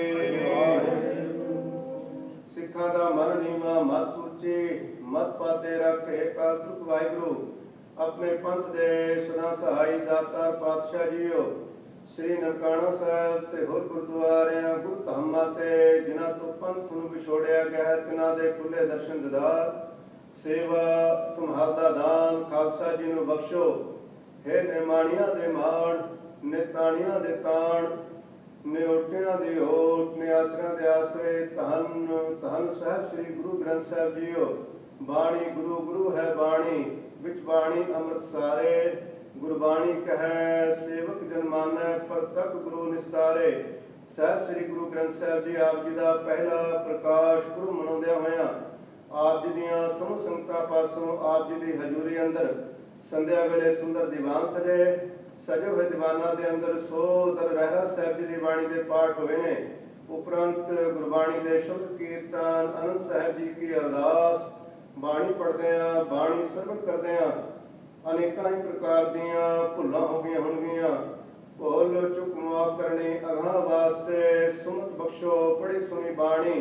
सिखा दा मन नीवा मत उच्ची मत पाते रख एका तुक वाहिगुरु। अपने पंथ दे सदा सहाई दाता पातशाह जीओ। श्री ननकाना साहब ते होर गुरुद्वारियां गुरु धामां ते जिन्हां तो पंथ नूं विछोड़िया गया है तिन्हां दे खुले दर्शन दीदार सेवा संभालदा दान खालसा जी नूं बख्शो। हे निमाणियां दे माण निताणियां दे ताण निओटियां दी ओट निआसरियां दे आसरे। धन धन साहब श्री गुरु ग्रंथ साहब जीओ। बाणी गुरु गुरु है बाणी विच बाणी अमृत सारे। गुरबाणी कहे सेवक जन मानै परतक गुरु निस्तारे। साहब श्री गुरु ग्रंथ साहब जी आप जी का पहला प्रकाश गुरु मनाउंदिया होया आप जी दियां समूह संगतां पासों आप जी की हजूरी अंदर संध्या वेले सुंदर दीवान सजे। सजे हुए दीवाना के अंदर सो दर रहरा साहब जी की बाणी के पाठ हुए ने। उपरंत गुरबाणी के शब्द कीर्तन आनंद साहब जी की अरदास बाणी पढ़दिया बाणी सरवण करदिया अनेकों ही प्रकार दियां भुलां हो गई होणगियां। भुल चुक माफ करनी अगां वास्ते सुमत बख्शो पढ़ी सुनी बाणी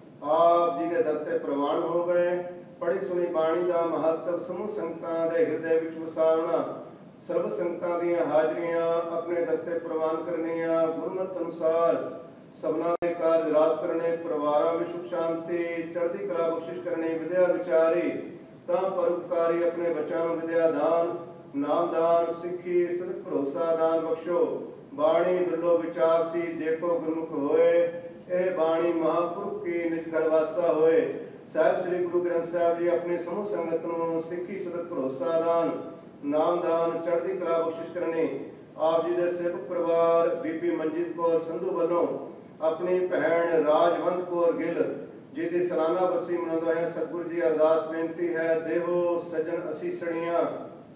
आप जी के दर ते प्रवान हो गए। पढ़ी सुनी बाणी का महत्व समूह संगतां दे हिरदे विच वसावना। सर्व संगतां दीयां हाजरियां अपने दर ते प्रवान करनियां। गुरमत अनुसार सबना दे कारज राज करने परिवारां विच सुख शांति चढ़दी कला बख्शिश करनी। विद्या विचारी तां परोपकारी अपने बच्चों नूं विद्या दान नाम दान सिक्खी सदक भरोसा दान बख्शो। बाणी बिरलो विचार सी जेको गुरमुख होए। ए बाणी महापुरुष की निज घर वासा होए। साहब श्री गुरु ग्रंथ साहब जी अपनी समूह संगत नूं सिक्खी सदक भरोसा दान नाम दान चढ़दी कला बख्शिश करनी। आप जी दे सेवक परिवार बीबी मनजीत कौर संधू वालों अपनी भैन राजवंत कौर गिल जी की सालाना बरसी मनाउंदे होए सतगुरु जी अरदास बेनती है। देहो सजन असीसणियां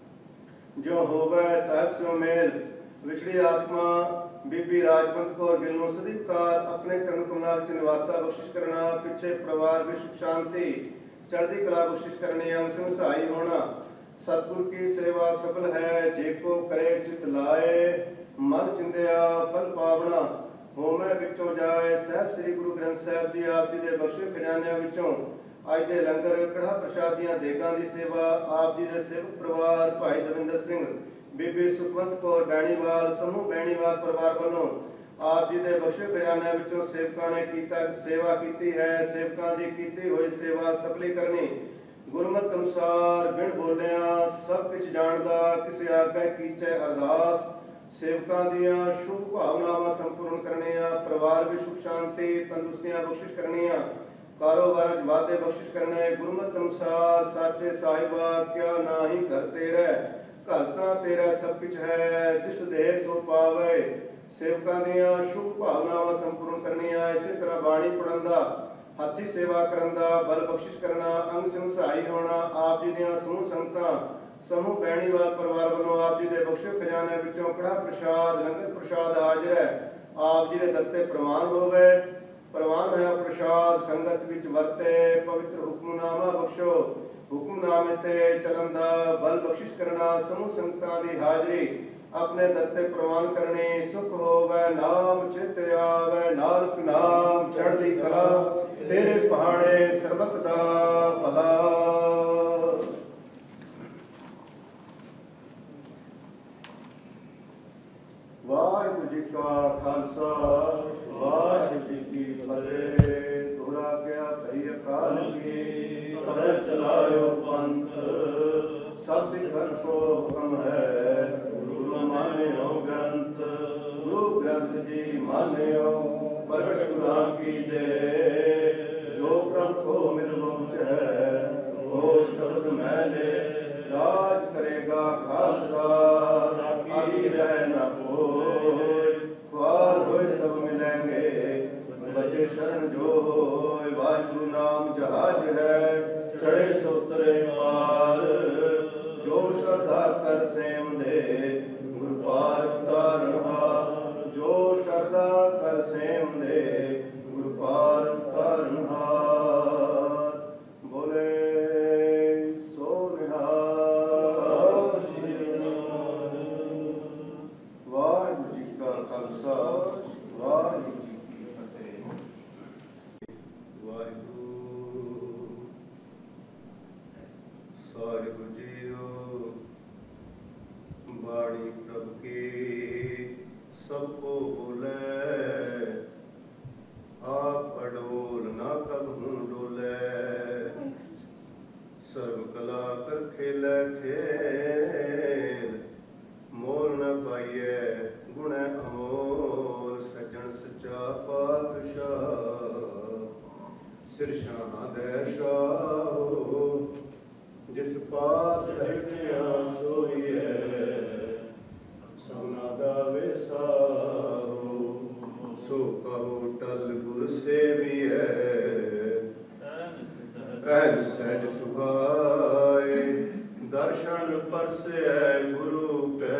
जो होवे साहब स्यों मेल। विछड़ी आत्मा बीबी राजवंत कौर गिल नूं सदीकार अपने चरण कमलां विच निवासा बख्शिश करना। पिछे परिवार विच सुख शांति चढ़दी कला बख्शिश करनी। अंग संग सहाई होना। सतगुरु की सेवा सफल है जेको करे चित लाए। मन चिंदिया फल पावना होमे विचों जाए। साहब श्री गुरु ग्रंथ साहब जी आप जी के बख्शे खजानियां विचों अज दे लंगर कड़ा प्रसादियां देगां की सेवा आप जी के सेवक परिवार भाई दविंदर सिंह बीबी सुखवंत कौर बैणीवाल समूह बैणीवाल परिवार वालों आप जी के बख्शे खजानियां विचों सेवकां ने कीता सेवा कीती है। सेवकां दी कीती हुई सेवा सफली करनी। गुरमत अनुसार बिन बोलिया सब कुछ जानदा किसी आगे कीचे अरदास। सेवकां दियां शुभ भावनावां संपूर्ण करनियां। परिवार भी सुख शांति तंदुरुस्तियां बख्शिश करनियां। कारोबार च वादे बख्शिश करने। गुरमत अनुसार साचे साहिबा क्या ना ही घर तेरा घर तां तेरा सब कुछ है जिस देह सो पावे। सेवकां दियां शुभ भावनावां संपूर्ण करनियां। इसी तरह बाणी पढ़न दा हाथी सेवा करन दा बल बख्शिश करना अंग संग सहाई होना। आप जी दियां समूह संगतां समूह बैणीवाल परिवार वालों आप जी के बख्शे खजाने विचों कड़ा प्रसाद लंगर प्रसाद हाजिर है। आप जी के दर ते प्रवान हो गए। प्रवान है प्रसाद संगत विच वरते पवित्र हुक्मनामा बख्शो। हुक्मनामे ते चलन दा बल बख्शिश करना। समूह संगतां दी हाजरी अपने दर ते प्रवान करनी। सुख होवे नाम चित आवे नानक नाम चढ़दी कला तेरे पहाड़े सर्बत दा भला। वाहिगुरु जी का खालसा वाहिगुरु जी की फतेह। तुरा क्या भई अकाल की तरह चलायो पंथ सब सिखन को हुक्म है गुरु मान्यो ग्रंथ गुरु ग्रंथ जी मान्यो प्रगट खुदा की दे जो प्रभ को मिल मुझे वो शब्द मैले राज करेगा खालसा आगे रह न कोई ख्वार होए सब मिलेंगे बचे शरण जो होए वाहिगुरु नाम जहाज है चढ़े सोतरे पार जो श्रद्धा कर सेम दे गुरु पार तारणहार जो श्रद्धा कर सेम दे गुरु पार तारणहार बोले सो निहाल वाहिगुरु जी का खालसा वाहिगुरु जी की फतेह। वाहिगुरु ਸਾਹਿਬ ਜੀਓ ਬਾਣੀ ਪ੍ਰਭ ਕੀ ਸਭ ਕੋ ਬੋਲੇ ਆਪ ਅਡੋਲ ਨਾ ਕਬਹੂ ਡੋਲੇ ਸਰਬ ਕਲਾ ਕਰ ਖੇਲੇ ਖੇਲ ਮੋਲ ਨ ਪਾਈਏ ਗੁਣੈ ਅਮੋਲ ਸੱਜਣ ਸੱਚਾ ਪਾਤਸ਼ਾਹ ਸਿਰ ਸ਼ਾਹਾਂ ਦੇ ਸ਼ਾਹ जिस पास बैठिया सोईए सौना दा वेसाहो सो कहो टल गुर सेविए ऐन सहज सुभाए दर्शन परसे गुरु के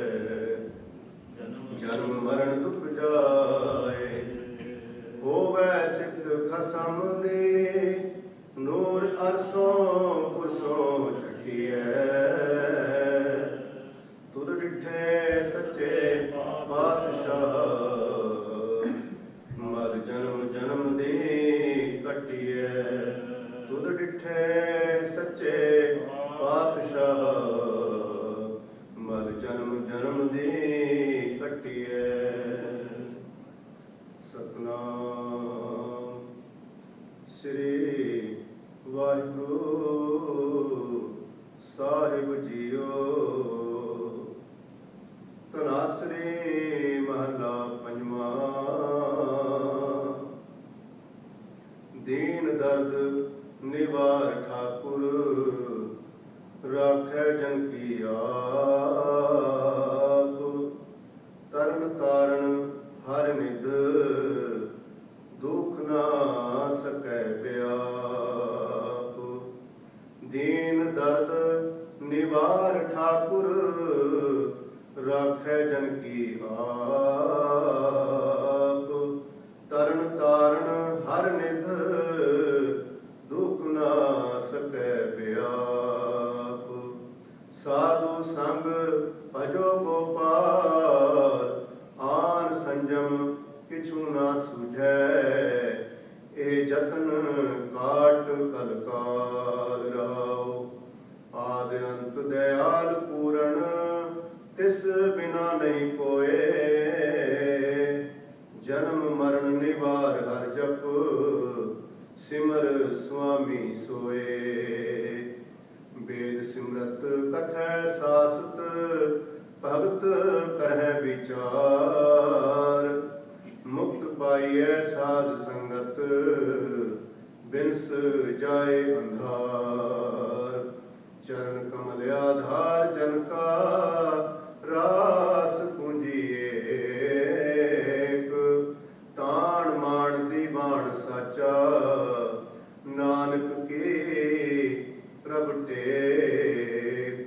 जन्म मरण दुख जाए होवे सिद्ध खसम दे नूर अरसों कुसों छठिए तुद डिठे सच्चे पातशाह मर जन्म जन्म दी कटिए तुद डिठे सच्चे पातशाह मर जन्म जन्म दी कटिए सतनाम श्री वाहिगुरु साहिब जीओ तनासरी महला पंजवा दीन दर्द निवार ठाकुर राखै जन की आप तरन तारण हर निध दुख ना सकै ब्याप दीन दर्द निवार ठाकुर राखै जन की आप तरन तारण हर निध दुख ना सकै ब्याप साधु संग भजो गोपाल आन संजम किछु ना सुझै ए जतन काट कलकाल रहाओ आदि अंत दयाल पूरण तिस बिना नहीं कोए जन्म मरण निवार हर जप सिमर स्वामी सोए वेद सिमरत कथै सासत भगत करह विचार मुक्त पाइए साध संगत बिनस जाए अंधार चरण कमल आधार जन का रास पूंजिए ताण मान दीवान साचा नानक की प्रभ टेक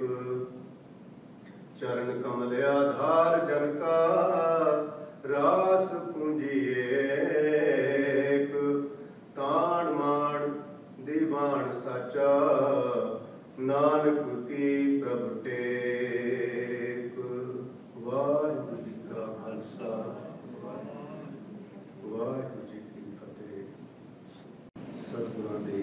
चरण कमल आधार जन का रास पूंजिए ताण मान दीवान साचा नानक की प्रभ टेक। वाहिगुरु जी का खालसा वाहिगुरु जी की फतेह। सतगुरां दी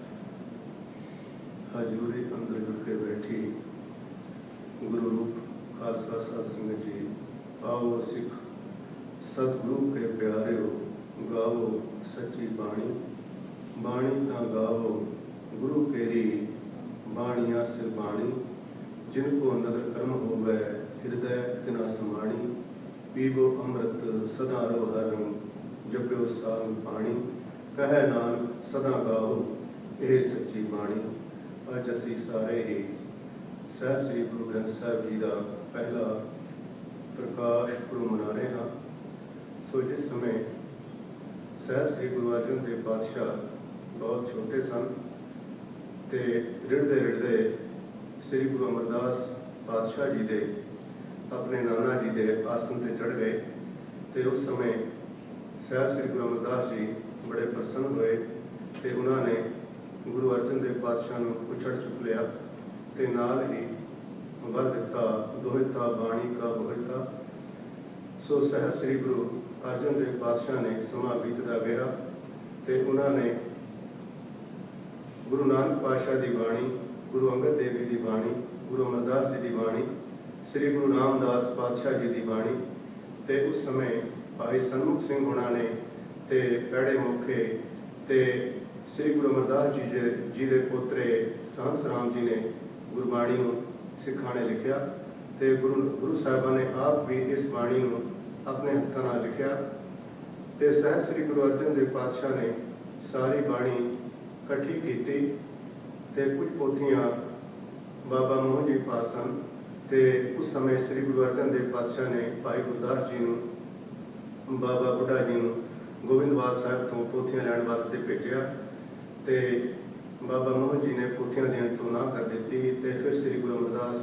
हजूरी अंदर जुड़ के बैठी गुरु रूप खालसा साध संगत जी आओ सिख सतगुरु के प्यारे हो गाओ सच्ची बाणी बाणी ना गाओ गुरु केरी बाणिया सिर बाणी जिनको नगर कर्म होवै हृदय तिना समाणी, पीवो अमृत सदा रो हर जप्यो सांग पाणी, कह नानक सदा गाओ ਇਹ सच्ची बाणी। अज असी सारे ही ਸਾਹਿਬ ਸ੍ਰੀ ਗੁਰੂ ਗ੍ਰੰਥ ਸਾਹਿਬ ਜੀ ਦਾ ਪਹਿਲਾ ਪ੍ਰਕਾਸ਼ ਪੁਰਬ ਮਨਾ ਰਹੇ ਹਾਂ। ਸੋ ਜਿਸ ਸਮੇਂ ਸਾਹਿਬ ਸ੍ਰੀ ਗੁਰੂ ਅਰਜਨ ਦੇਵ ਪਾਤਸ਼ਾਹ ਬਹੁਤ ਛੋਟੇ ਸਨ ਤੇ ਰਿੜਦੇ ਰਿੜਦੇ ਸ੍ਰੀ ਗੁਰੂ ਅਮਰਦਾਸ ਪਾਤਸ਼ਾਹ ਜੀ ਦੇ ਆਪਣੇ ਨਾਨਾ ਜੀ ਦੇ ਆਸਣ ਤੇ ਚੜ੍ਹ ਗਏ ਤੇ ਉਸ ਸਮੇਂ ਸਾਹਿਬ ਸ੍ਰੀ ਗੁਰੂ ਅਮਰਦਾਸ ਜੀ ਬੜੇ ਪ੍ਰਸੰਨ ਹੋਏ ਤੇ ਉਹਨਾਂ ਨੇ ਗੁਰੂ ਅਰਜਨ ਦੇਵ ਪਾਤਸ਼ਾਹ ਨੂੰ ਉਛੜ ਚੁੱਕ ਲਿਆ ਤੇ ਨਾਲ ਹੀ ਵਰ ਦਿੱਤਾ ਦੋਹਿਤਾ ਬਾਣੀ ਕਾ ਬੋਹਿਤਾ। ਸੋ ਸਾਹਿਬ ਸ੍ਰੀ ਗੁਰੂ ਅਰਜਨ ਦੇਵ ਪਾਤਸ਼ਾਹ ਨੇ ਸਮਾਂ ਬੀਤਦਾ ਗਿਆ ਤੇ ਉਹਨਾਂ ਨੇ ਗੁਰੂ ਨਾਨਕ ਪਾਤਸ਼ਾਹ ਦੀ ਬਾਣੀ, ਗੁਰੂ ਅੰਗਦ ਦੇਵ ਜੀ ਦੀ ਬਾਣੀ, ਗੁਰੂ ਅਮਰਦਾਸ ਜੀ ਦੀ ਬਾਣੀ, ਸ੍ਰੀ ਗੁਰੂ ਰਾਮਦਾਸ ਪਾਤਸ਼ਾਹ ਜੀ ਦੀ ਬਾਣੀ ਤੇ ਉਸ ਸਮੇਂ ਭਾਈ ਸਨਮੁਖ ਸਿੰਘ ਹੋਣਾ ਨੇ ਤੇ ਪੈੜੇ ਮੁਖੇ ਤੇ ਸ੍ਰੀ ਗੁਰੂ ਅਮਰਦਾਸ ਜੀ ਜੀ ਦੇ ਪੋਤਰੇ ਸੰਤ ਰਾਮ ਜੀ ਨੇ ਗੁਰਬਾਣੀ ਨੂੰ ਸਿੱਖਾਂ ਨੇ ਲਿਖਿਆ ਤੇ ਗੁਰੂ ਗੁਰੂ ਸਾਹਿਬਾਂ ਨੇ ਆਪ ਵੀ ਇਸ ਬਾਣੀ ਨੂੰ ਆਪਣੇ ਹੱਥਾਂ ਨਾਲ ਲਿਖਿਆ ਤੇ ਸਾਹਿਬ ਸ੍ਰੀ ਗੁਰੂ ਅਰਜਨ ਦੇਵ ਪਾਤਸ਼ਾਹ ਨੇ ਸਾਰੀ ਬਾਣੀ ਇਕੱਠੀ ਕੀਤੀ ਤੇ ਕੁਝ ਪੋਥੀਆਂ ਬਾਬਾ ਮੋਹਨ ਜੀ ਪਾਸ ਸਨ ਤੇ ਉਸ ਸਮੇਂ ਸ੍ਰੀ ਗੁਰੂ ਅਰਜਨ ਦੇਵ ਪਾਤਸ਼ਾਹ ਨੇ ਭਾਈ ਗੁਰਦਾਸ ਜੀ ਨੂੰ ਬਾਬਾ ਬੁੱਢਾ ਜੀ ਨੂੰ ਗੋਬਿੰਦਵਾਲ ਸਾਹਿਬ ਤੋਂ ਪੋਥੀਆਂ ਲੈਣ ਵਾਸਤੇ ਭੇਜਿਆ ਤੇ ਬਾਬਾ ਮੋਹਨ ਜੀ ਨੇ ਪੋਥੀਆਂ ਦੇਣ ਤੋਂ ਨਾ ਕਰ ਦਿੱਤੀ ਤੇ ਫਿਰ ਸ੍ਰੀ ਗੁਰੂ ਅਮਰਦਾਸ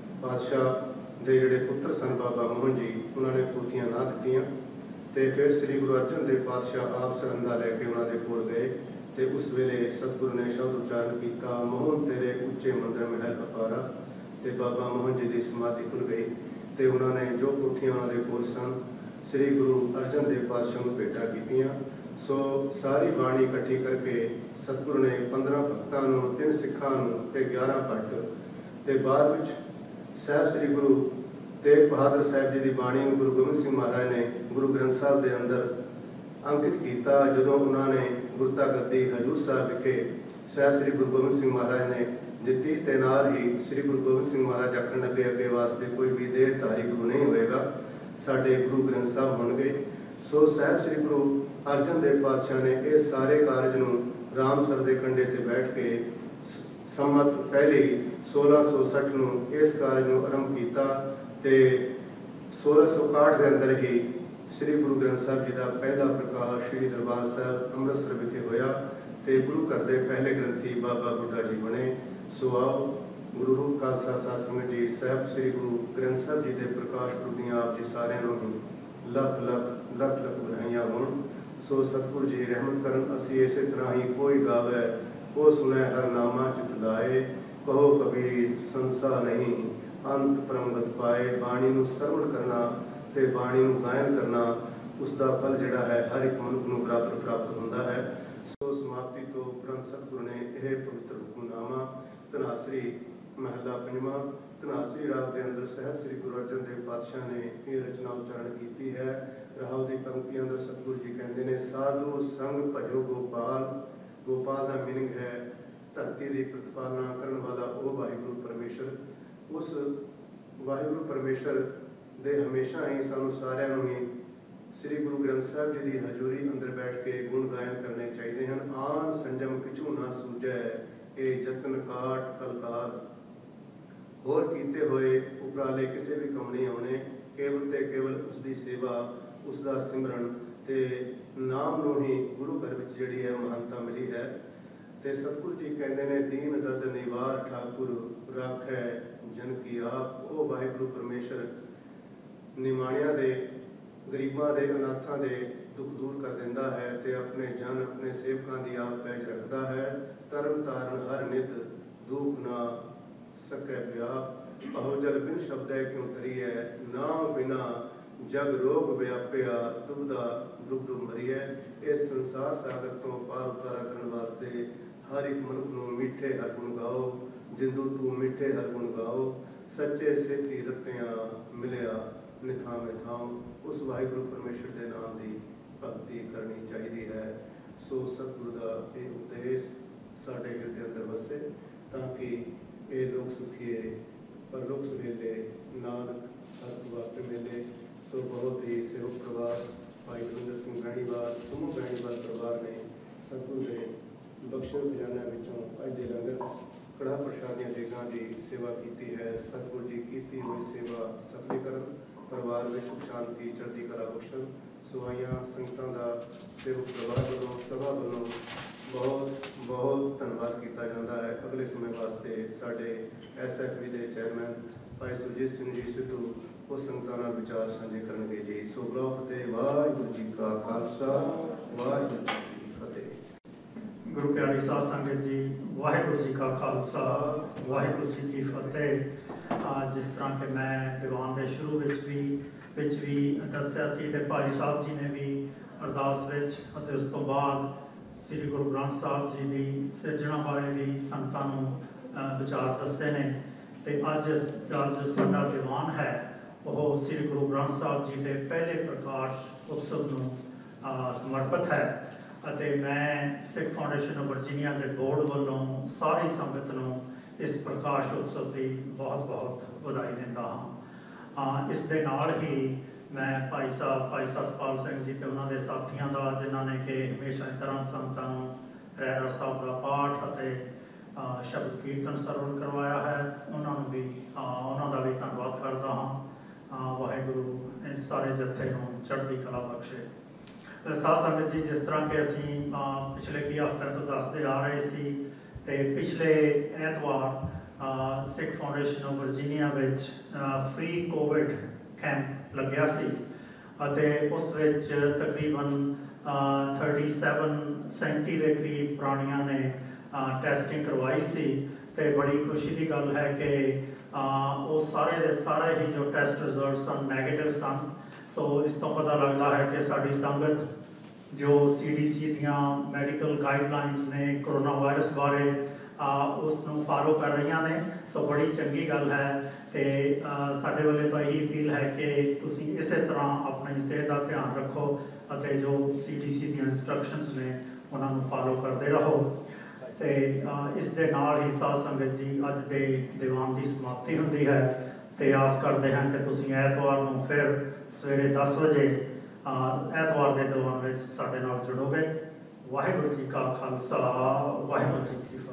ਪਾਤਸ਼ਾਹ ਦੇ ਜਿਹੜੇ ਪੁੱਤਰ ਸਨ ਬਾਬਾ ਮੋਹਨ ਜੀ ਉਹਨਾਂ ਨੇ ਪੋਥੀਆਂ ਨਾ ਦਿੱਤੀਆਂ ਤੇ ਫਿਰ ਸ੍ਰੀ ਗੁਰੂ ਅਰਜਨ ਦੇਵ ਪਾਤਸ਼ਾਹ ਆਪ ਸਰੰਦਾ ਲੈ ਕੇ ਉਹਨਾਂ ਦੇ ਕੋਲ ਗਏ ਤੇ ਉਸ ਵੇਲੇ ਸਤਿਗੁਰੂ ਨੇ ਸ਼ਬਦ ਉਚਾਰਨ ਕੀਤਾ, ਮੋਹਨ ਤੇਰੇ ਉੱਚੇ ਮੰਦਰ ਮਹਿਲ ਅਪਾਰਾ, ਤੇ ਬਾਬਾ ਮੋਹਨ ਜੀ ਦੀ ਸਮਾਧੀ ਖੁੱਲ ਗਈ ਤੇ ਉਹਨਾਂ ਨੇ ਜੋ ਪੋਥੀਆਂ ਉਹਨਾਂ ਦੇ ਕੋਲ ਸਨ ਸ੍ਰੀ ਗੁਰੂ ਅਰਜਨ ਦੇਵ ਪਾਤਸ਼ਾਹ ਨੂੰ ਭੇਟਾ ਕੀਤੀਆਂ। ਸੋ ਸਾਰੀ ਬਾਣੀ ਇਕੱਠੀ ਕਰਕੇ ਸਤਿਗੁਰੂ ਨੇ ਪੰਦਰਾਂ ਭਗਤਾਂ ਨੂੰ, ਤਿੰਨ ਸਿੱਖਾਂ ਨੂੰ ਤੇ ਗਿਆਰਾਂ ਭੱਟ ਤੇ ਬਾਅਦ ਵਿੱਚ ਸਾਹਿਬ ਸ੍ਰੀ ਗੁਰੂ ਤੇਗ ਬਹਾਦਰ ਸਾਹਿਬ ਜੀ ਦੀ ਬਾਣੀ ਨੂੰ ਗੁਰੂ ਗੋਬਿੰਦ ਸਿੰਘ ਮਹਾਰਾਜ ਨੇ ਗੁਰੂ ਗ੍ਰੰਥ ਸਾਹਿਬ ਦੇ ਅੰਦਰ ਅੰਕਿਤ ਕੀਤਾ। ਜਦੋਂ ਉਹਨਾਂ ਨੇ ਗੁਰਤਾ ਗੱਦੀ ਹਜ਼ੂਰ ਸਾਹਿਬ ਵਿਖੇ ਸਾਹਿਬ ਸ੍ਰੀ ਗੁਰੂ ਗੋਬਿੰਦ ਸਿੰਘ ਮਹਾਰਾਜ ਨੇ ਦਿੱਤੀ ਤੇ ਨਾਲ ਹੀ ਸ੍ਰੀ ਗੁਰੂ ਗੋਬਿੰਦ ਸਿੰਘ ਮਹਾਰਾਜ ਆਖਣ ਲੱਗੇ ਅੱਗੇ ਵਾਸਤੇ ਕੋਈ ਵੀ ਦੇਹਧਾਰੀ ਗੁਰੂ ਨਹੀਂ ਹੋਏਗਾ, ਸਾਡੇ ਗੁਰੂ ਗ੍ਰੰਥ ਸਾਹਿਬ ਹੋਣਗੇ। ਸੋ ਸਾਹਿਬ ਸ੍ਰੀ ਗੁਰੂ ਅਰਜਨ ਦੇਵ ਪਾਤਸ਼ਾਹ ਨੇ ਇਹ ਸਾਰੇ ਕਾਰਜ ਨੂੰ ਰਾਮਸਰ ਦੇ ਕੰਢੇ ਤੇ ਬੈਠ ਕੇ ਸੰਮਤ ਪਹਿਲੀ ਸੋਲਾਂ ਸੌ ਸੱਠ ਨੂੰ ਇਸ ਕਾਰਜ ਨੂੰ ਆਰੰਭ ਕੀਤਾ ਤੇ ਸੋਲਾਂ ਸੌ ਇਕਾਹਠ ਦੇ ਅੰਦਰ ਹੀ ਸ੍ਰੀ ਗੁਰੂ ਗ੍ਰੰਥ ਸਾਹਿਬ ਜੀ ਦਾ ਪਹਿਲਾ ਪ੍ਰਕਾਸ਼ ਸ੍ਰੀ ਦਰਬਾਰ ਸਾਹਿਬ ਅੰਮ੍ਰਿਤਸਰ ਵਿਖੇ ਹੋਇਆ ਤੇ ਗੁਰੂ ਘਰ ਦੇ ਪਹਿਲੇ ਗ੍ਰੰਥੀ ਬਾਬਾ ਬੁੱਢਾ ਜੀ ਬਣੇ। ਸੋ ਆਓ ਗੁਰੂ ਰੂਪ ਖਾਲਸਾ ਸਾਧ ਸੰਗਤ ਜੀ, ਸਾਹਿਬ ਸ੍ਰੀ ਗੁਰੂ ਗ੍ਰੰਥ ਸਾਹਿਬ ਜੀ ਦੇ ਪ੍ਰਕਾਸ਼ ਪੁਰਬ ਦੀਆਂ ਆਪ ਜੀ ਸਾਰਿਆਂ ਨੂੰ ਲੱਖ ਲੱਖ ਲੱਖ ਲੱਖ ਵਧਾਈਆਂ ਹੋਣ। ਸੋ ਸਤਿਗੁਰੂ ਜੀ ਰਹਿਮਤ ਕਰਨ, ਅਸੀਂ ਇਸੇ ਤਰ੍ਹਾਂ ਹੀ ਕੋਈ ਗਾਵੇ ਉਹ ਸੁਣੇ ਹਰ ਨਾਮਾ ਚਿਤ ਲਾਏ, ਕਹੋ ਕਬੀਰ ਸੰਸਾ ਨਹੀਂ ਅੰਤ ਪਰਮਗਤ ਪਾਏ। ਬਾਣੀ ਨੂੰ ਸਰਵਣ ਕਰਨਾ ਤੇ ਬਾਣੀ ਨੂੰ ਗਾਇਨ ਕਰਨਾ, ਉਸ ਦਾ ਫਲ ਜਿਹੜਾ ਹੈ ਹਰ ਇੱਕ ਮਨੁੱਖ ਨੂੰ ਬਰਾਬਰ ਪ੍ਰਾਪਤ ਹੁੰਦਾ ਹੈ। ਸੋ ਸਮਾਪਤੀ ਤੋਂ ਉਪਰੰਤ ਸਤਿਗੁਰੂ ਨੇ ਇਹ ਪਵਿੱਤਰ ਹੁਕਮਨਾਮਾ ਧਨਾਸਰੀ ਮਹਲਾ ਪੰਜਵਾਂ ਧਨਾਸਰੀ ਰਾਗ ਦੇ ਅੰਦਰ ਸਾਹਿਬ ਸ੍ਰੀ ਗੁਰੂ ਅਰਜਨ ਦੇਵ ਪਾਤਸ਼ਾਹ ਨੇ ਇਹ ਰਚਨਾ ਉਚਾਰਨ ਕੀਤੀ ਹੈ। ਰਾਹੁਲ ਦੀ ਪੰਕਤੀਆਂ ਅੰਦਰ ਸਤਿਗੁਰੂ ਜੀ ਕਹਿੰਦੇ ਨੇ, ਸਾਧੂ ਸੰਗ ਭਜੋ ਗੋਪਾਲ। ਗੋਪਾਲ ਦਾ ਮੀਨਿੰਗ ਹੈ ਧਰਤੀ ਦੀ ਪ੍ਰਤਿਪਾਲਨਾ ਕਰਨ ਵਾਲਾ ਉਹ ਵਾਹਿਗੁਰੂ ਪਰਮੇਸ਼ਰ। ਉਸ ਵਾਹਿਗੁਰੂ ਪਰਮੇਸ਼ਰ ਦੇ ਹਮੇਸ਼ਾ ਹੀ ਸਾਨੂੰ ਸਾਰਿਆਂ ਨੂੰ ਹੀ ਸ੍ਰੀ ਗੁਰੂ ਗ੍ਰੰਥ ਸਾਹਿਬ ਜੀ ਦੀ ਹਜ਼ੂਰੀ ਅੰਦਰ ਬੈਠ ਕੇ ਗੁਣ ਗਾਇਨ ਕਰਨੇ ਚਾਹੀਦੇ ਹਨ। ਆਨ ਸੰਜਮ ਕਿਛੂ ਨਾ ਸੂਝੈ, ਇਹ ਯਤਨ ਕਾਟ ਕਲਕਾਰ। ਹੋਰ ਕੀਤੇ ਹੋਏ ਉਪਰਾਲੇ ਕਿਸੇ ਵੀ ਕੰਮ ਨਹੀਂ ਆਉਣੇ, ਕੇਵਲ ਤੇ ਕੇਵਲ ਉਸ ਦੀ ਸੇਵਾ, ਉਸ ਦਾ ਸਿਮਰਨ ਤੇ ਨਾਮ ਨੂੰ ਹੀ ਗੁਰੂ ਘਰ ਵਿੱਚ ਜਿਹੜੀ ਹੈ ਮਹਾਨਤਾ ਮਿਲੀ ਹੈ। ਤੇ ਸਤਿਗੁਰੂ ਜੀ ਕਹਿੰਦੇ ਨੇ, ਦੀਨ ਦਰਦ ਨਿਵਾਰ ਠਾਕੁਰ ਰਾਖੈ ਜਨ ਕੀ ਆਪ। ਉਹ ਵਾਹਿਗੁਰੂ ਪਰਮੇਸ਼ਰ ਨਿਮਾਣਿਆਂ ਦੇ, ਗਰੀਬਾਂ ਦੇ, ਅਨਾਥਾਂ ਦੇ ਦੁੱਖ ਦੂਰ ਕਰ ਦਿੰਦਾ ਹੈ ਤੇ ਆਪਣੇ ਜਨ, ਆਪਣੇ ਸੇਵਕਾਂ ਦੀ ਆਪ ਪੈਜ ਰੱਖਦਾ ਹੈ। ਤਰਨ ਤਾਰਨ ਹਰ ਨਿਤ ਦੁੱਖ ਨਾ ਸਕੈ ਪਿਆ। ਬਹੁ ਜਲ ਬਿਨ ਸ਼ਬਦੈ ਕਿਉਂ ਤਰੀਐ, ਨਾਮ ਬਿਨਾ ਜਗ ਰੋਗ ਵਿਆਪਿਆ। ਦੁਬਦਾ ਡੁੱਬ ਡੁੱਬ ਮਰੀਐ। ਇਸ ਸੰਸਾਰ ਸਾਗਰ ਤੋਂ ਪਾਰ ਉਤਾਰਾ ਕਰਨ ਵਾਸਤੇ ਹਰ ਇੱਕ ਮਨੁੱਖ ਨੂੰ ਮਿੱਠੇ ਹਰ ਗੁਣ ਗਾਓ। ਜਿੰਦੂ ਤੂੰ ਮਿੱਠੇ ਹਰ ਗੁਣ ਗਾਓ। ਸੱਚੇ ਸੇਤੀ ਰਤਿਆਂ ਮਿਲਿਆ ਨਿਥਾਵੇਂ ਥਾਂ। ਉਸ ਵਾਹਿਗੁਰੂ ਪਰਮੇਸ਼ਰ ਦੇ ਨਾਮ ਦੀ ਭਗਤੀ ਕਰਨੀ ਚਾਹੀਦੀ ਹੈ। ਸੋ ਸਤਿਗੁਰੂ ਦਾ ਇਹ ਉਪਦੇਸ਼ ਸਾਡੇ ਹਿਰਦੇ ਅੰਦਰ ਵਸੇ ਤਾਂ ਕਿ ਇਹ ਲੋਕ ਸੁਖੀਏ परलोक सुहेले नानक अर्थवाक मेले। सो बहुत ही सेवक परिवार भाई बलविंदर सिंह भैणीवाल सुमो भैणीवाल परिवार ने सतगुरु ने बख्शे खजाना विचों अज दे लंगर कड़ा प्रशादियां देगां की सेवा की है। सतगुरु जी की हुई सेवा सफलीकरण परिवार में सुख शांति चढ़ती कला बख्शण। सुहाइयां संगतां दा सेवक परिवार वालों सभा वालों बहुत बहुत धन्यवाद किया जाता है। अगले समय वास्ते साढ़े एस एफ बी के चेयरमैन भाई सुरजीत सिंह जी सिद्धू वो संगतां नाल विचार साझे करनगे जी। सो बुलाओ फतेह। वाहिगुरू जी का खालसा वाहिगुरू जी की फतेह। गुरु प्यारी साध संगत जी वाहिगुरू जी का खालसा वाहिगुरू जी की फतेह। जिस तरह के मैं दीवान के शुरू विच भी विच भी दस्या सी ते भाई साहब जी ने भी अरदास विच अते उस तो बाद श्री गुरु ग्रंथ साहब जी की सिरजना बारे भी संगतां नूं विचार दस्से ने। ते अज जो साडा दीवान है वह श्री गुरु ग्रंथ साहब जी के पहले प्रकाश उत्सव नूं समर्पित है। ਅਤੇ मैं सिख फाउंडेशन ऑफ वर्जीनिया के बोर्ड वालों सारी संगत नूं इस प्रकाश उत्सव की बहुत बहुत बधाई दिंदा हाँ। इस दे नाल ही मैं भाई साहब भाई सतपाल सिंह जी ते उन्हां दे साथियों का जिन्होंने कि हमेशा इस तरह संगतां नूं रहरास साहब का पाठ ਅਤੇ शब्द कीर्तन सरवण करवाया है उन्होंने भी उन्हों का भी धन्यवाद करता हाँ। वाहिगुरू इन सारे जत्थे नूं चढ़ती कला बख्शे। साध संगत जी जिस तरह के असी पिछले कई हफ्तों तो दसते आ रहे सी ते पिछले एतवार सिख फाउंडेशन ऑफ वर्जीनिया विच फ्री कोविड कैंप लग्या सी अते उस विच तकरीबन थर्टी सैवन सैंती के करीब प्राणियों ने टैसटिंग करवाई सी। ते बड़ी खुशी की गल है कि वो सारे दे सारे ही जो टैसट रिजल्ट सन नैगेटिव सन। सो इस तो पता लगता है कि साड़ी संगत जो सी डी सी दियाँ मैडिकल गाइडलाइनस ने कोरोना वायरस बारे उसनों फॉलो कर रही ने। सो बड़ी चंगी गल है तो साढ़े वाले तो यही अपील है कि तुसी इस तरह अपनी सेहत का ध्यान रखो और जो सी डी सी दियाँ इंस्ट्रक्शंस ने उन्होंने फॉलो करते रहो। तो इस दे नाल ही साध संगत जी अज के दीवान की समाप्ति होंदी है। तो आस करते हैं कि तुसी ऐतवार नूं फिर सवेरे दस बजे ऐतवार के दीवान में साडे नाल जुड़ोगे। वाहिगुरू जी का खालसा वाहिगुरू जी की